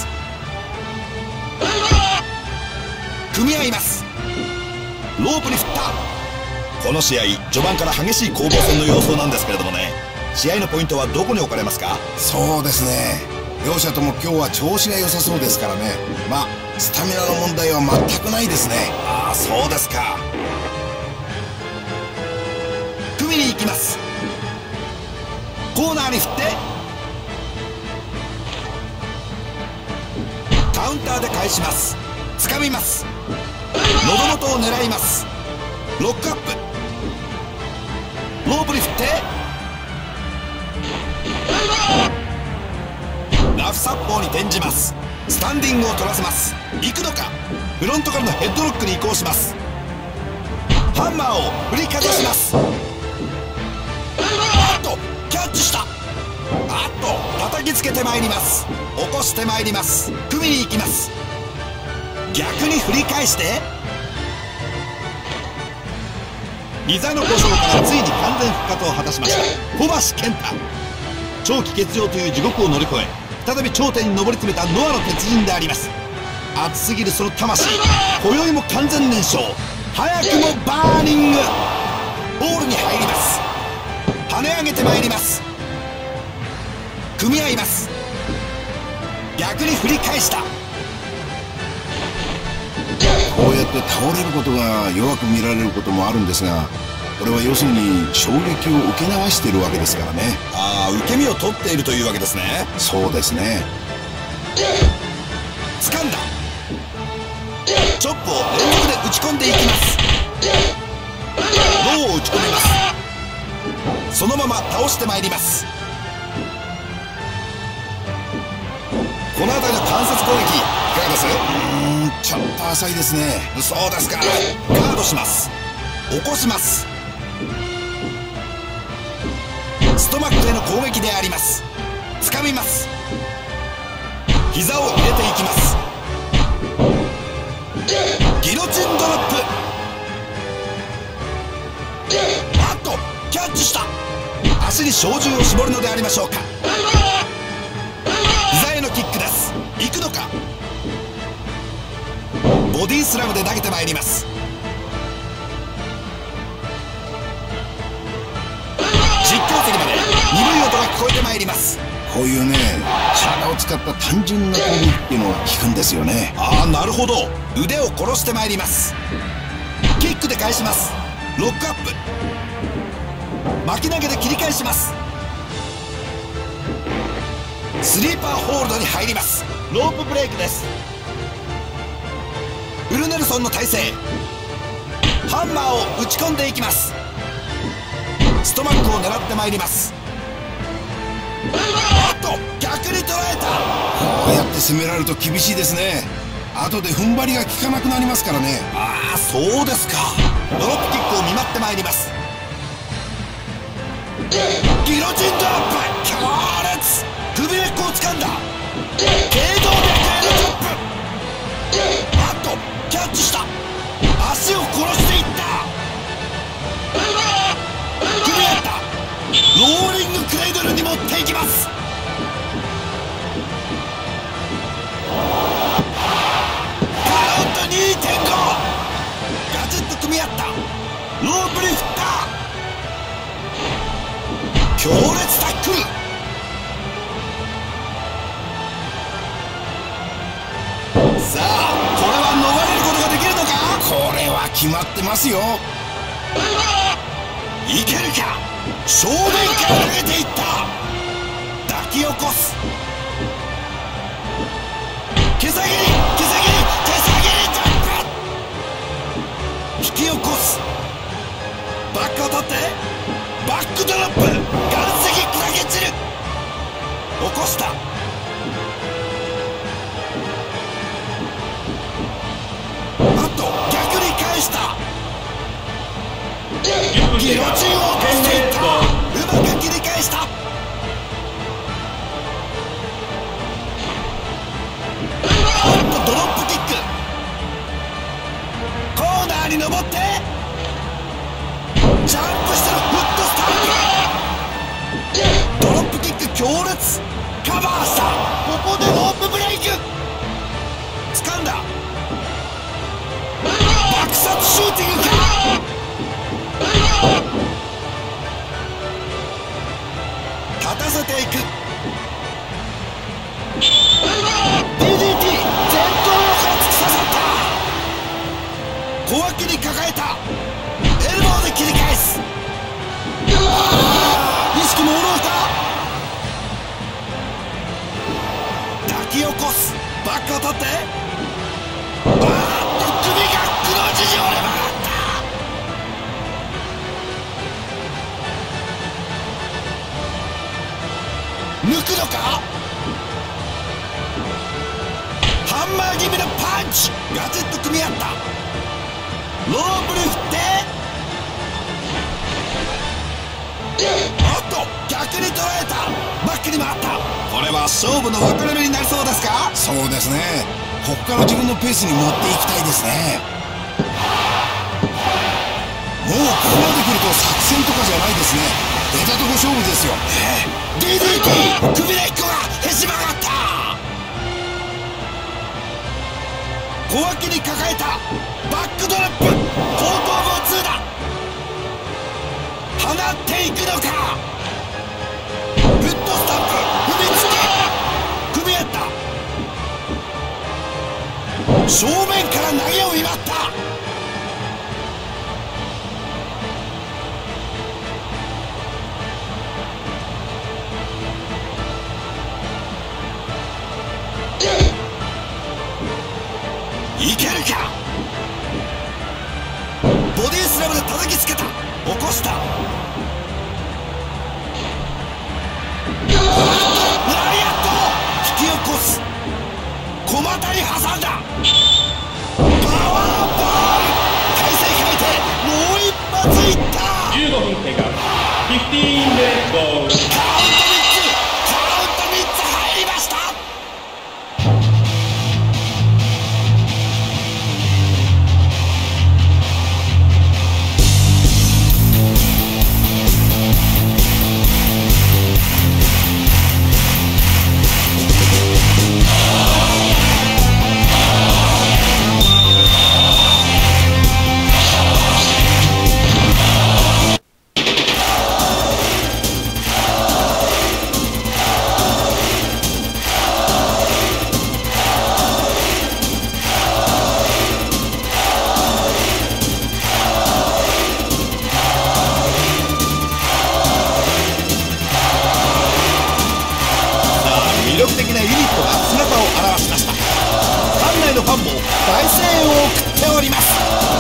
組み合います。ロープに振った。この試合序盤から激しい攻防戦の様相なんですけれどもね、試合のポイントはどこに置かれますか？ そうですね、両者とも今日は調子が良さそうですからね。まあスタミナの問題は全くないですね。 ああそうですか。組みに行きます。コーナーに振ってカウンターで返します。掴みます。喉元を狙います。ロックアップ。ロープに振ってラフサッポーに転じます。スタンディングを取らせます。行くのか。フロントからのヘッドロックに移行します。ハンマーを振りかざします。あっとキャッチした。あっと叩きつけてまいります。起こしてまいります。組みに行きます。逆に振り返して膝の故障からついに完全復活を果たしました小橋健太。長期欠場という地獄を乗り越え再び頂点に上り詰めたノアの鉄人であります。熱すぎるその魂、今宵も完全燃焼、早くもバーニング。ボールに入ります。跳ね上げてまいります。組み合います。逆に振り返した。 こうやって倒れることが弱く見られることもあるんですが、これは要するに衝撃を受け流しているわけですからね。 ああ、受け身を取っているというわけですね。 そうですね。 掴んだ。チョップを連続で打ち込んでいきます。ローを打ち込みます。そのまま倒してまいります。この辺りの間接攻撃いかがです？ ちょっと浅いですね。 そうですか。ガードします。起こします。ストマックへの攻撃であります。掴みます。膝を入れていきます。ギロチンドロップ。あっとキャッチした。足に照準を絞るのでありましょうか。膝へのキックです。行くのか。ボディスラムで投げてまいります。実況席まで鈍い音が聞こえてまいります。 こういうね、体を使った単純な攻撃っていうのは効くんですよね。 ああ、なるほど。腕を殺してまいります。キックで返します。ロックアップ。巻き投げで切り返します。スリーパーホールドに入ります。ロープブレイクです。ウルネルソンの体勢。ハンマーを打ち込んでいきます。ストマックを狙ってまいります。あっと逆に捉えた。 こうやって攻められると厳しいですね。後で踏ん張りが効かなくなりますからね。 ああ、そうですか。ドロップキックを見舞ってまいります。ギロチンドロップ強烈。首根っこを掴んだ。頸動脈へのチョップ。あっとキャッチした。足を殺していった。組み合った。ローリングクレイドルに持っていきます。カウント 2.5。 ガチッと組み合った。ロープに振った。強烈タックル。さあ、これは逃れることができるのか。 これは決まってますよ。 いけるか。正面から投げていった。抱き起こす。毛下切り、毛下切り、毛下切りジャンプ。引き起こす。バックを取ってバックドロップ。岩石砕け散る。起こした。あと逆に返した。ギロチンを落としていった。うまく切り返した。おっとドロップキック。コーナーに登ってジャンプしてのフットスタンプ。ドロップキック強烈。カバーした。ここでロープブレイク。掴んだ。爆殺シューティングか。立たせていく。 DDT 前頭葉から突き刺さった。小脇に抱えた。エルボーで切り返す。意識もろうた。抱き起こす。バックを取って、首がくの字に折れ曲がった。抜くのか。ハンマー気味のパンチ。ガチッと組み合った。ロープに振って、おっと逆に捉えた。バックに回った。これは勝負の分かれ目になりそうですか。 そうですね。ここから自分のペースに持っていきたいですね。もうここまで来ると作戦とかじゃないですね。出たとこ勝負ですよ。 DDT 首根っこがへし曲がった。小脇に抱えた。バックドロップ。後頭部を2だ。放っていくのか。フットスタンプ。踏みつけ。組み合った。正面から投げを祝った。 挟んだ。パワーボール、体勢変えてもう一発いった。 15分経過。15 minutes goal。 カウント3つ入りました。魅力的なユニットが姿を現しました。館内のファンも大声援を送っております。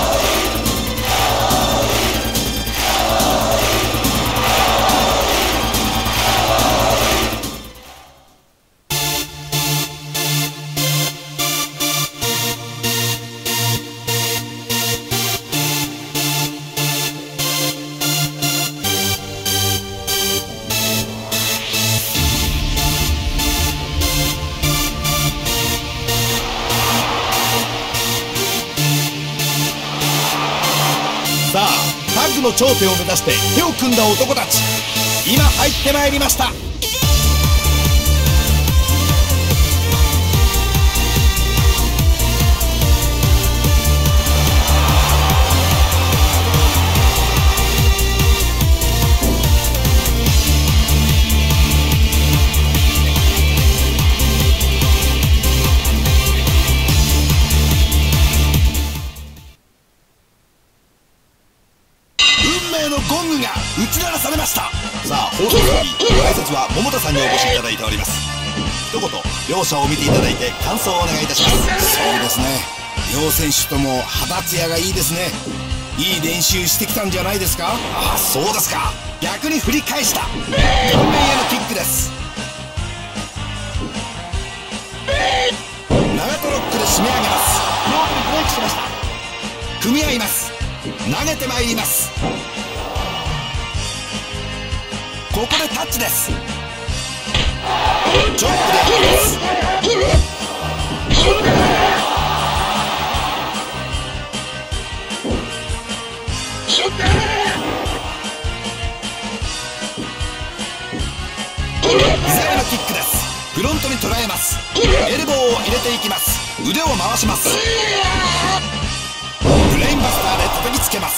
さあ、タッグの頂点を目指して手を組んだ男たち、今入ってまいりました。運命のゴングが打ち鳴らされました。さあ、放送席、解説は桃田さんにお越しいただいております。一言、両者を見ていただいて感想をお願いいたします。 そうですね、両選手とも肌ツヤがいいですね。いい練習してきたんじゃないですか。 ああ、そうですか。逆に振り返した顔面へのキックです。長トロックで締め上げます。ロープにブレーキしました。組み合います。投げてまいります。ここでタッチです。チョップでやります。膝へのキックです。フロントに捉えます。エルボーを入れていきます。腕を回します。ブレインバスターで叩きつけます。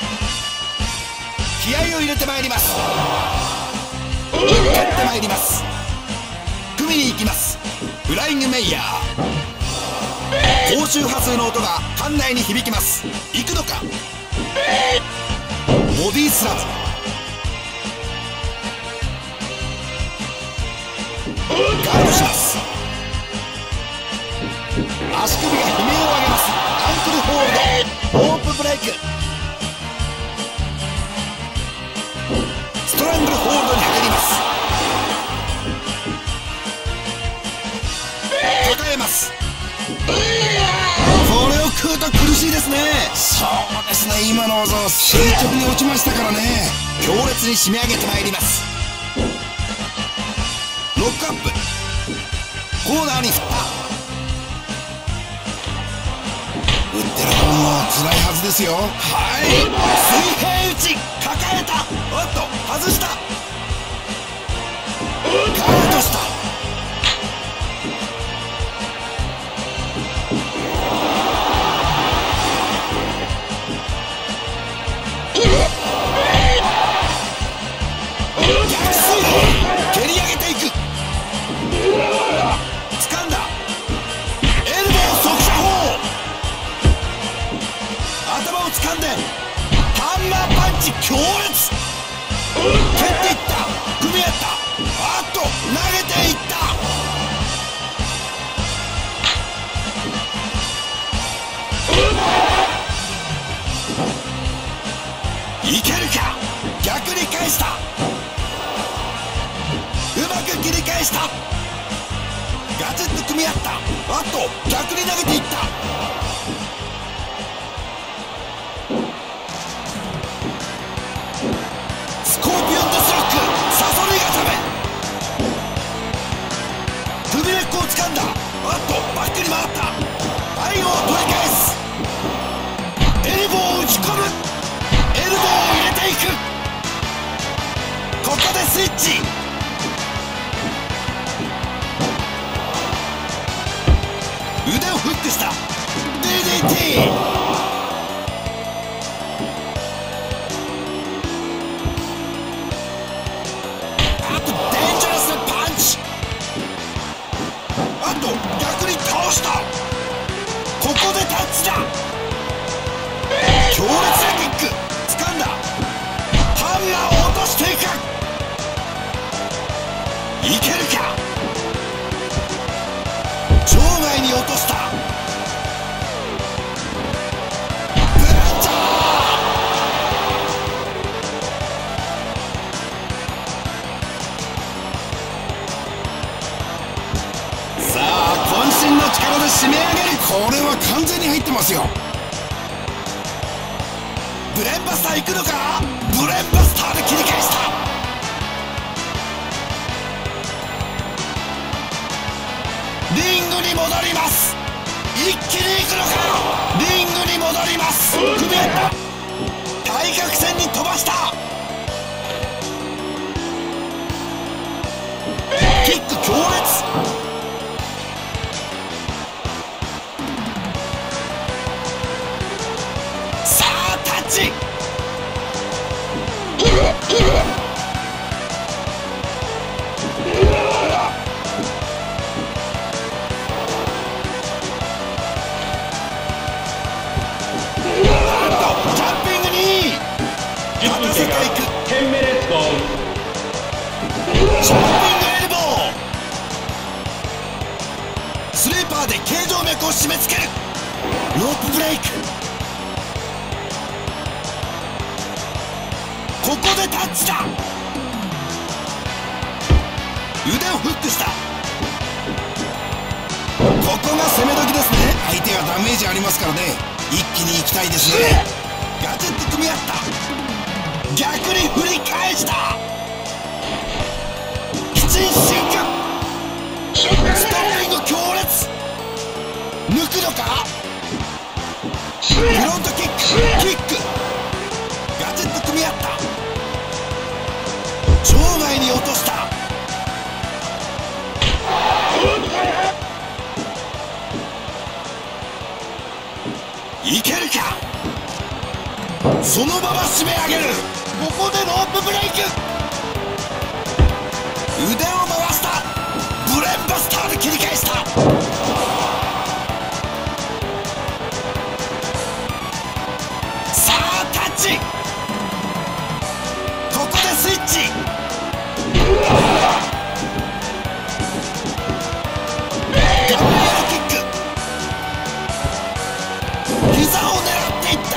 気合を入れてまいります。蹴ってまいります。組みに行きます。フライングメイヤー、高周波数の音が館内に響きます。行くのか。ボディスラム、ガードします。足首が悲鳴を上げます。アンクルホールド、ロープブレイク、ストラングルホールドに入ります。抱えます。これを食うと苦しいですね。 そうですね、今の技は垂直に落ちましたからね。 強烈に締め上げてまいります。ロックアップ、コーナーに振った。 打ってる方も辛いはずですよ。 はい、水平打ち、抱えた。おっと、外した。ガードした。逆水平、蹴り上げていく。掴んだ。エルボー速射砲、頭を掴んでハンマーパンチ強烈。蹴っていった。組み合った。あっと、投げていった。いけるか。逆に返した。うまく切り返した。ガチッと組み合った。あと逆に投げていった。スコーピオンデスロック、サソリ固め。首根っこを掴んだ。あっとバックに回った。背後を取り返す。エルボーを打ち込む。エルボーを入れていく。ここでスイッチ。腕をフックした。 DDT。 あとデンジャラスなパンチ。あと逆に倒した。ここでタッチだ。強烈なキック掴んだ。ハンガーを落としていく。いけるか。場外に落とした。ブランチャー。さあ渾身の力で締め上げる。 これは完全に入ってますよ。 ブレンバスター行くのか。ブレンバスターで切り返した。リングに戻ります。一気に行くのか。リングに戻ります。組み合った。対角線に飛ばした。キック強烈。さあタッチ。ジャンピングエルボー。スリーパーで頸動脈を締め付ける。ロープブレイク。ここでタッチだ。腕をフックした。ここが攻め時ですね。 相手はダメージありますからね。一気に行きたいですね。 ガチッと組み合った。逆に振り返した。きちんシンク。ストッピング強烈。抜くのか。フロントキック。キック。ガチッと組み合った。場外に落とした。いけるか。そのまま締め上げる。ここでロープブレイク。腕を回した。ブレンバスターで切り返した。さあタッチ。ここでスイッチ。ガンバーキック。膝を狙っていった。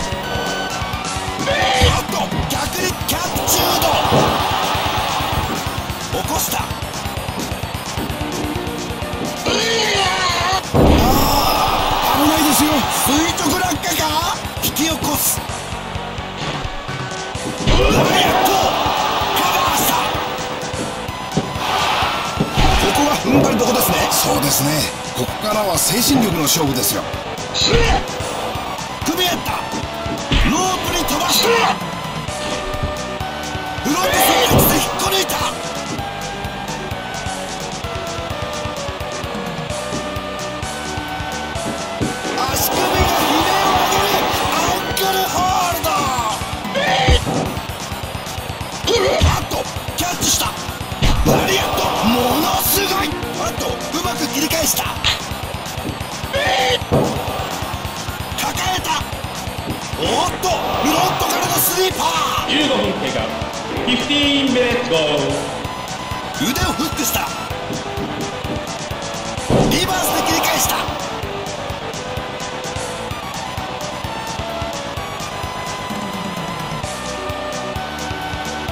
あと逆にキャプチュード。起こした。 危ないですよ。 垂直落下か。引き起こす。ライアットカバーした。ここは踏ん張るとこですね。 そうですね。ここからは精神力の勝負ですよ。 組み合った。ロープに飛ばした。フロントスプレックスで引っこ抜いた。足首が悲鳴を上げる。アンクルホールド。あとキャッチした。ラリアットものすごい。あとうまく切り返した。抱えた。おっとフロントからのスリーパー。 15分経過。15 minutes go。 腕をフックした。リバースで切り返した。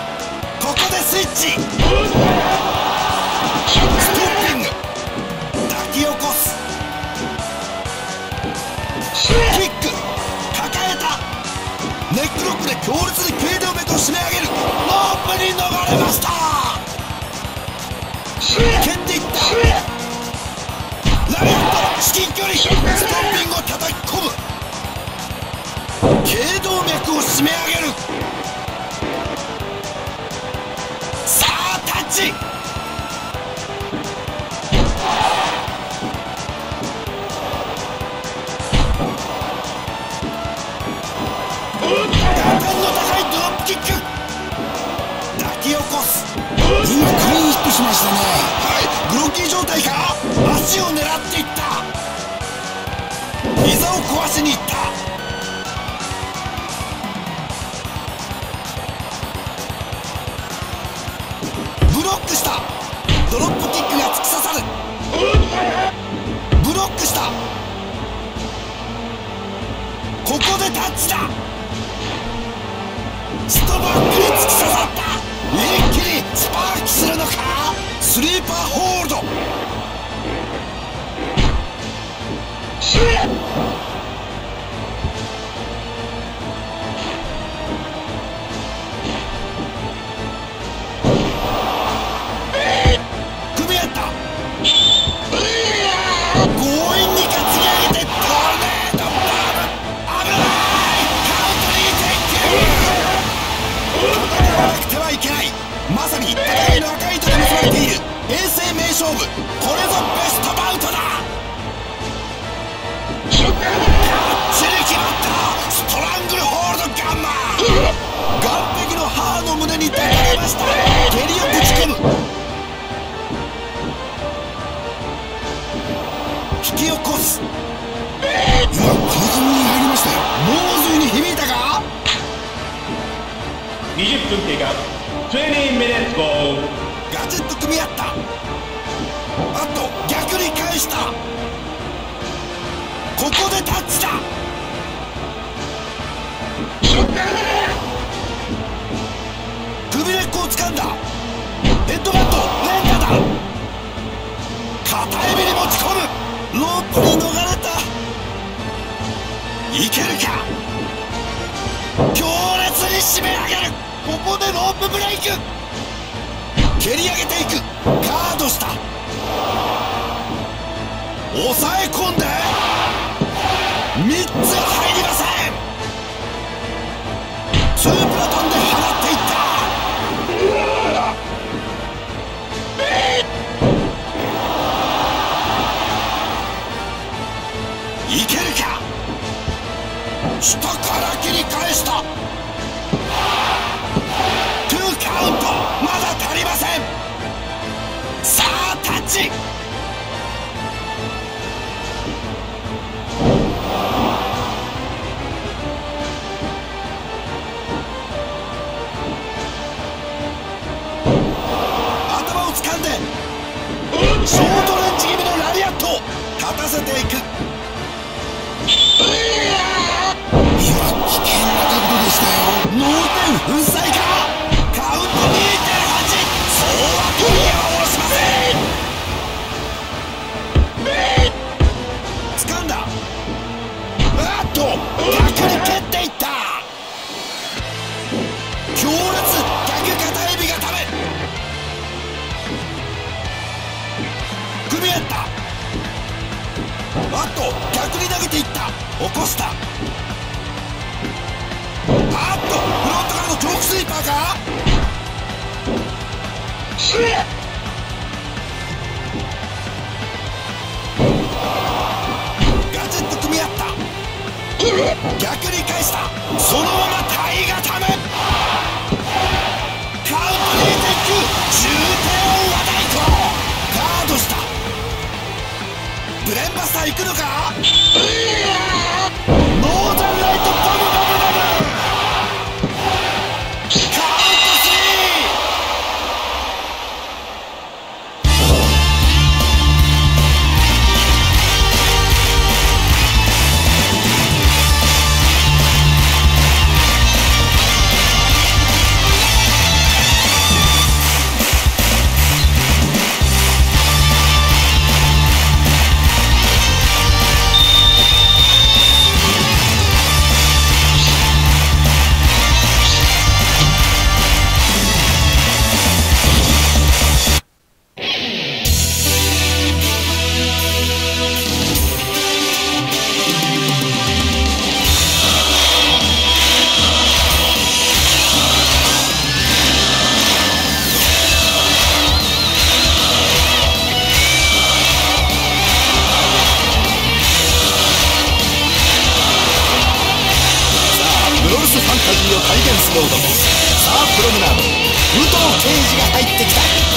ここでスイッチ。ストッピング。ダえました。蹴っていった。ラリアット至近距離ストッピングを叩き込む。頸動脈を締め上げる。さあタッチ。打点の高いドロップキック。抱き起こす。 今クリーンヒットしましたね。 はい、グロッキー状態か。足を狙っていった。膝を壊しにいった。ブロックした。ドロップキックが突き刺さる。ブロックした。ここでタッチだ。ストバックに突き刺さった。一気にスパークするのか。スリーパーホールド。組み合った。強引に担ぎ上げてトルネードバーム。危ない。カウントに戦わなくてはいけない。まさに戦いの赤い糸で結ばれている永世名勝負。これぞベストバウトだ。がっちり決まった。ストラングルホールドガンマン。岸壁の母の胸に抱かれました。蹴りをぶち込む。引き起こす。 今完全に入りましたよ。 脳髄に響いたか。 20分経過。20 minutes go。 ガチッと組み合った。あと逆に返した。ここでタッチだ。首根っこを掴んだ。ヘッドバット連打だ。片指に持ち込む。ロープに逃れた。いけるか。強烈に締め上げる。ここでロープブレイク。蹴り上げていく。ガードした。抑え込んで3つ入りません。2プラトンで放っていった。いけるか。下から切り返した。2カウント。まだ足りません。さあタッチ。頭を掴んでショートレンジ気味のラリアット。立たせていく。 今危険な角度でしたよ。 脳天粉砕か。カウント 2.8。そうは取りは下ろしません。掴んだ。あっと逆に蹴っていった。強烈逆片エビがため。組み合った。あっと逆に投げていった。起こした。あっとフロントからのチョークスイーパーか。ガチッと組み合った。逆に返した。そのまま体固め。カウント 2.9。重低音和太鼓。ガードした。ブレンバスター行くのか。ノーザンライトバムバムバム。カウント 3。 ロードもさあプロムナード武藤敬司が入ってきた。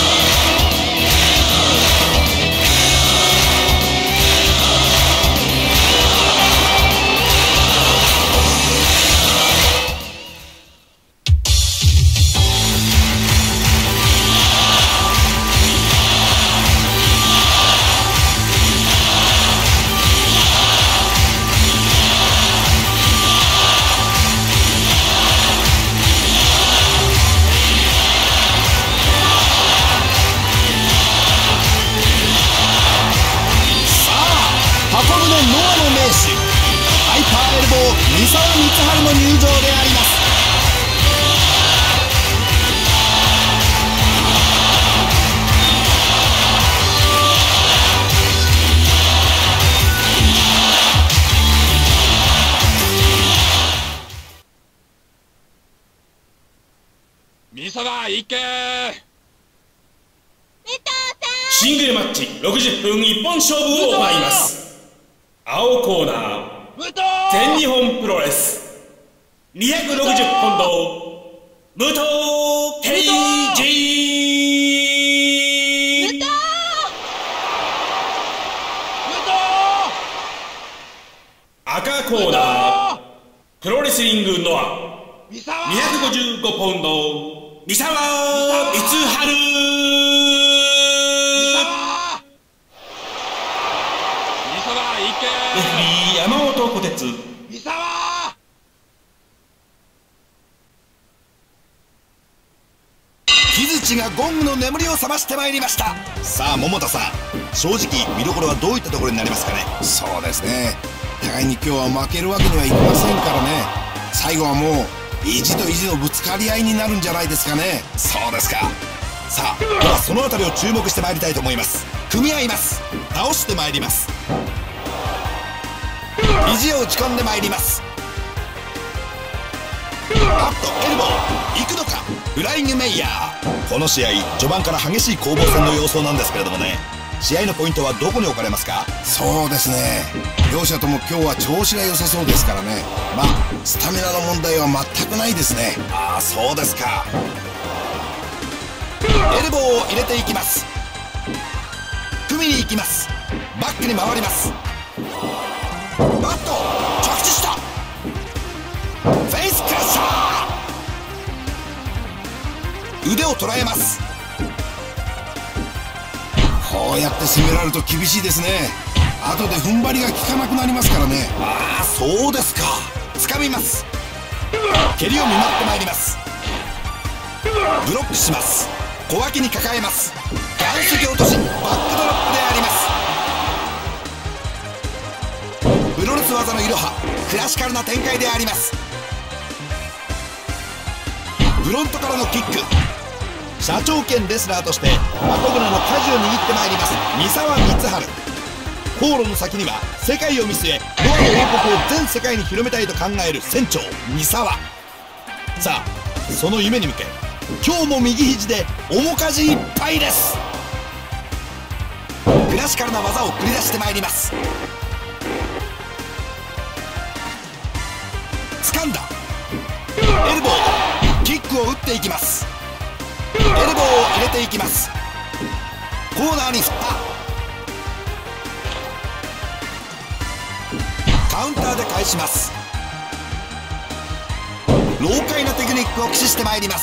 三沢光晴の入場であります。 三沢行け。 シングルマッチ60分一本勝負を行います。青コーナー全日本プロレス260ポンド武藤敬司。赤コーナープロレスリングノア255ポンド三沢光晴。レフリー山本虎鉄。 三沢。 木槌がゴングの眠りを覚ましてまいりました。さあ桃田さん、正直見どころはどういったところになりますかね。 そうですね、互いに今日は負けるわけにはいきませんからね。最後はもう意地と意地のぶつかり合いになるんじゃないですかね。 そうですか。さあではそのあたりを注目してまいりたいと思います。組み合います。倒してまいります。肘を打ち込んでまいります。アッとエルボー行くのか。フライングメイヤー。この試合序盤から激しい攻防戦の様相なんですけれどもね、試合のポイントはどこに置かれますか。 そうですね、両者とも今日は調子が良さそうですからね。まあスタミナの問題は全くないですね。 ああそうですか。エルボーを入れていきます。組みに行きます。バックに回ります。バット着地した。フェイスクラッシャー。腕を捉えます。 こうやって攻められると厳しいですね。後で踏ん張りが効かなくなりますからね。 ああそうですか。掴みます。蹴りを見舞ってまいります。ブロックします。小脇に抱えます。岩石落としバックドロップであります。プロレス技のいろはクラシカルな展開であります。フロントからのキック。社長兼レスラーとして箱舟の舵を握ってまいります三沢光晴。航路の先には世界を見据えノアの王国を全世界に広めたいと考える船長三沢。さあその夢に向け今日も右肘で面かじいっぱいです。クラシカルな技を繰り出してまいります。掴んだ。エルボーキックを打っていきます。エルボーを入れていきます。コーナーに振った。カウンターで返します。老快なテクニックを駆使してまいります。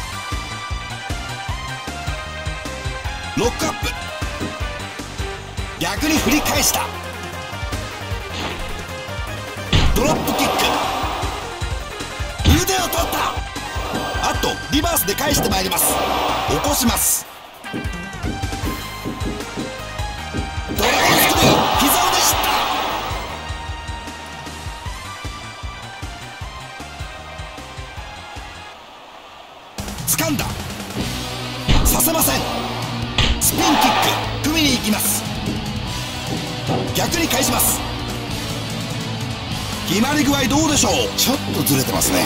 ロックアップ。逆に振り返した。ドロップキック。腕を取った。あとリバースで返してまいります。起こします。ドラゴンスクリュー膝をでした。掴んだ。させません。スピンキック組みに行きます。逆に返します。決まり具合どうでしょう。 ちょっとずれてますね。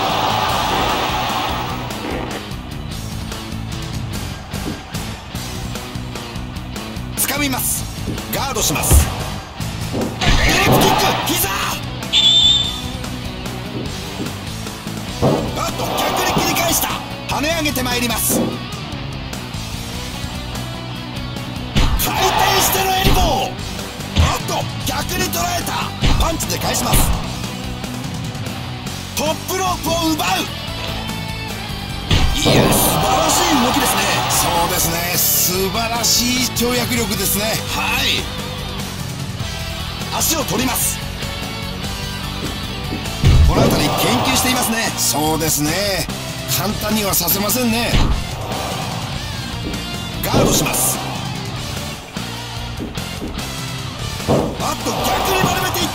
掴みます。ガードします。エレプキック膝。バット跳ね上げてまいります。回転してのエルボー。あっと逆に捉えた。パンチで返します。トップロープを奪う。いや、素晴らしい動きですね。 そうですね、素晴らしい跳躍力ですね。 はい、足を取ります。この辺り研究していますね。 そうですね、簡単にはさせませんね。 ガードします。あっと逆に丸めていった。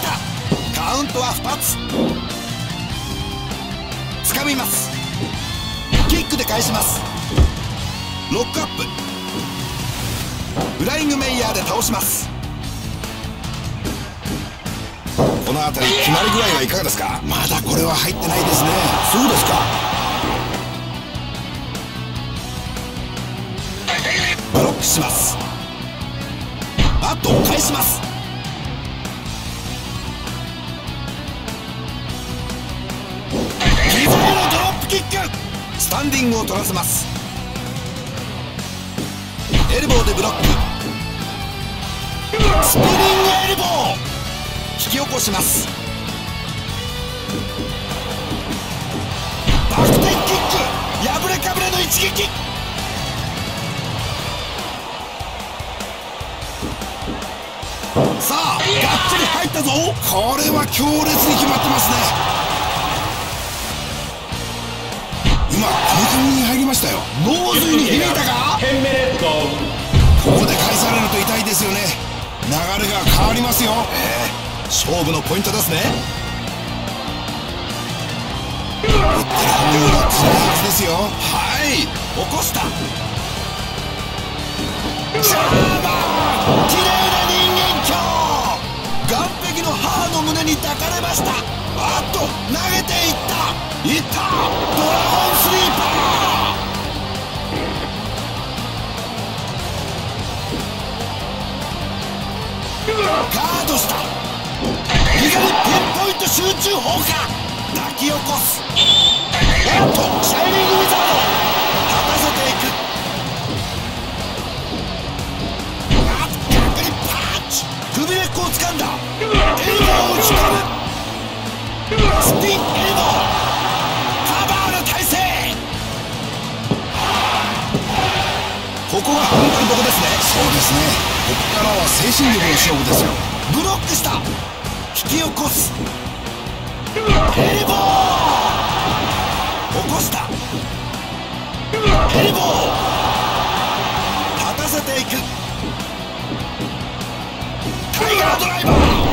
カウントは2つ。掴みます。キックで返します。ロックアップ。フライングメイヤーで倒します。この辺り決まり具合はいかがですか？ まだこれは入ってないですね。 そうですか。ブロックします。あと返します。膝へのドロップキック。スタンディングを取らせます。エルボーでブロック。スピニングエルボー。引き起こします。バク転キック。破れかぶれの一撃。さあがっちり入ったぞ。 これは強烈に決まってますね。今踏み込みに入りましたよ。 脳髄に響いたか。 10ミニッツゴー。 ここで返されると痛いですよね。流れが変わりますよ。 勝負のポイントですね。 打ってる方が強いはずですよ。 はい、起こした。ジャーマン、綺麗な人間鏡。岸壁の母の胸に抱かれました。あっと投げていった。いった。ドラゴンスリーパー。ガードした。膝にピンポイント集中砲火。抱き起こす。あっとシャイニングウィザード。立たせていく。あっ逆にパンチ。首根っこを掴んだ。エルボーを打ち込む。スピンエルボー。カバーの体勢。ここが本番どこですね。 そうですね、ここからは精神力の勝負ですよ。 ブロックした。引き起こす。エルボー。起こした。エルボー。立たせていく。タイガードライバー。カウント 2.9。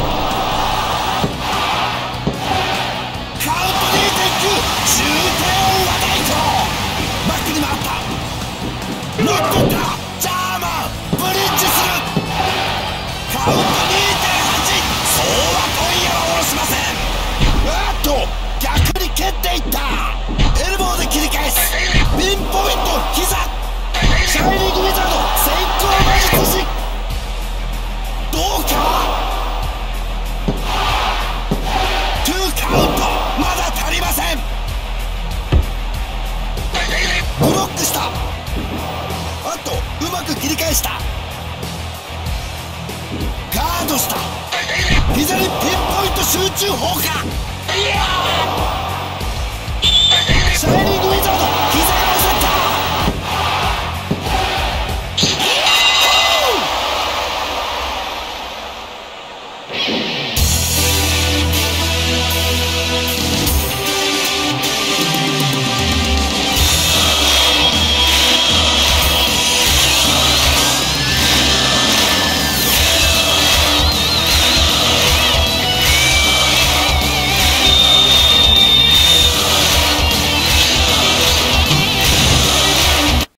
重低音は大丈夫。バックに回った。乗ってった。ジャーマンブリッジする。カウント 2.8。そうは今夜は下ろしません。あっと逆に蹴っていった。エルボーで切り返す。ピンポイント膝。シャイニングウィザード先行魔術師。どうか。2カウント。まだ足りません。ブロックした。あとうまく切り返した。ガードした。膝にピンポイント集中砲火。シャイニ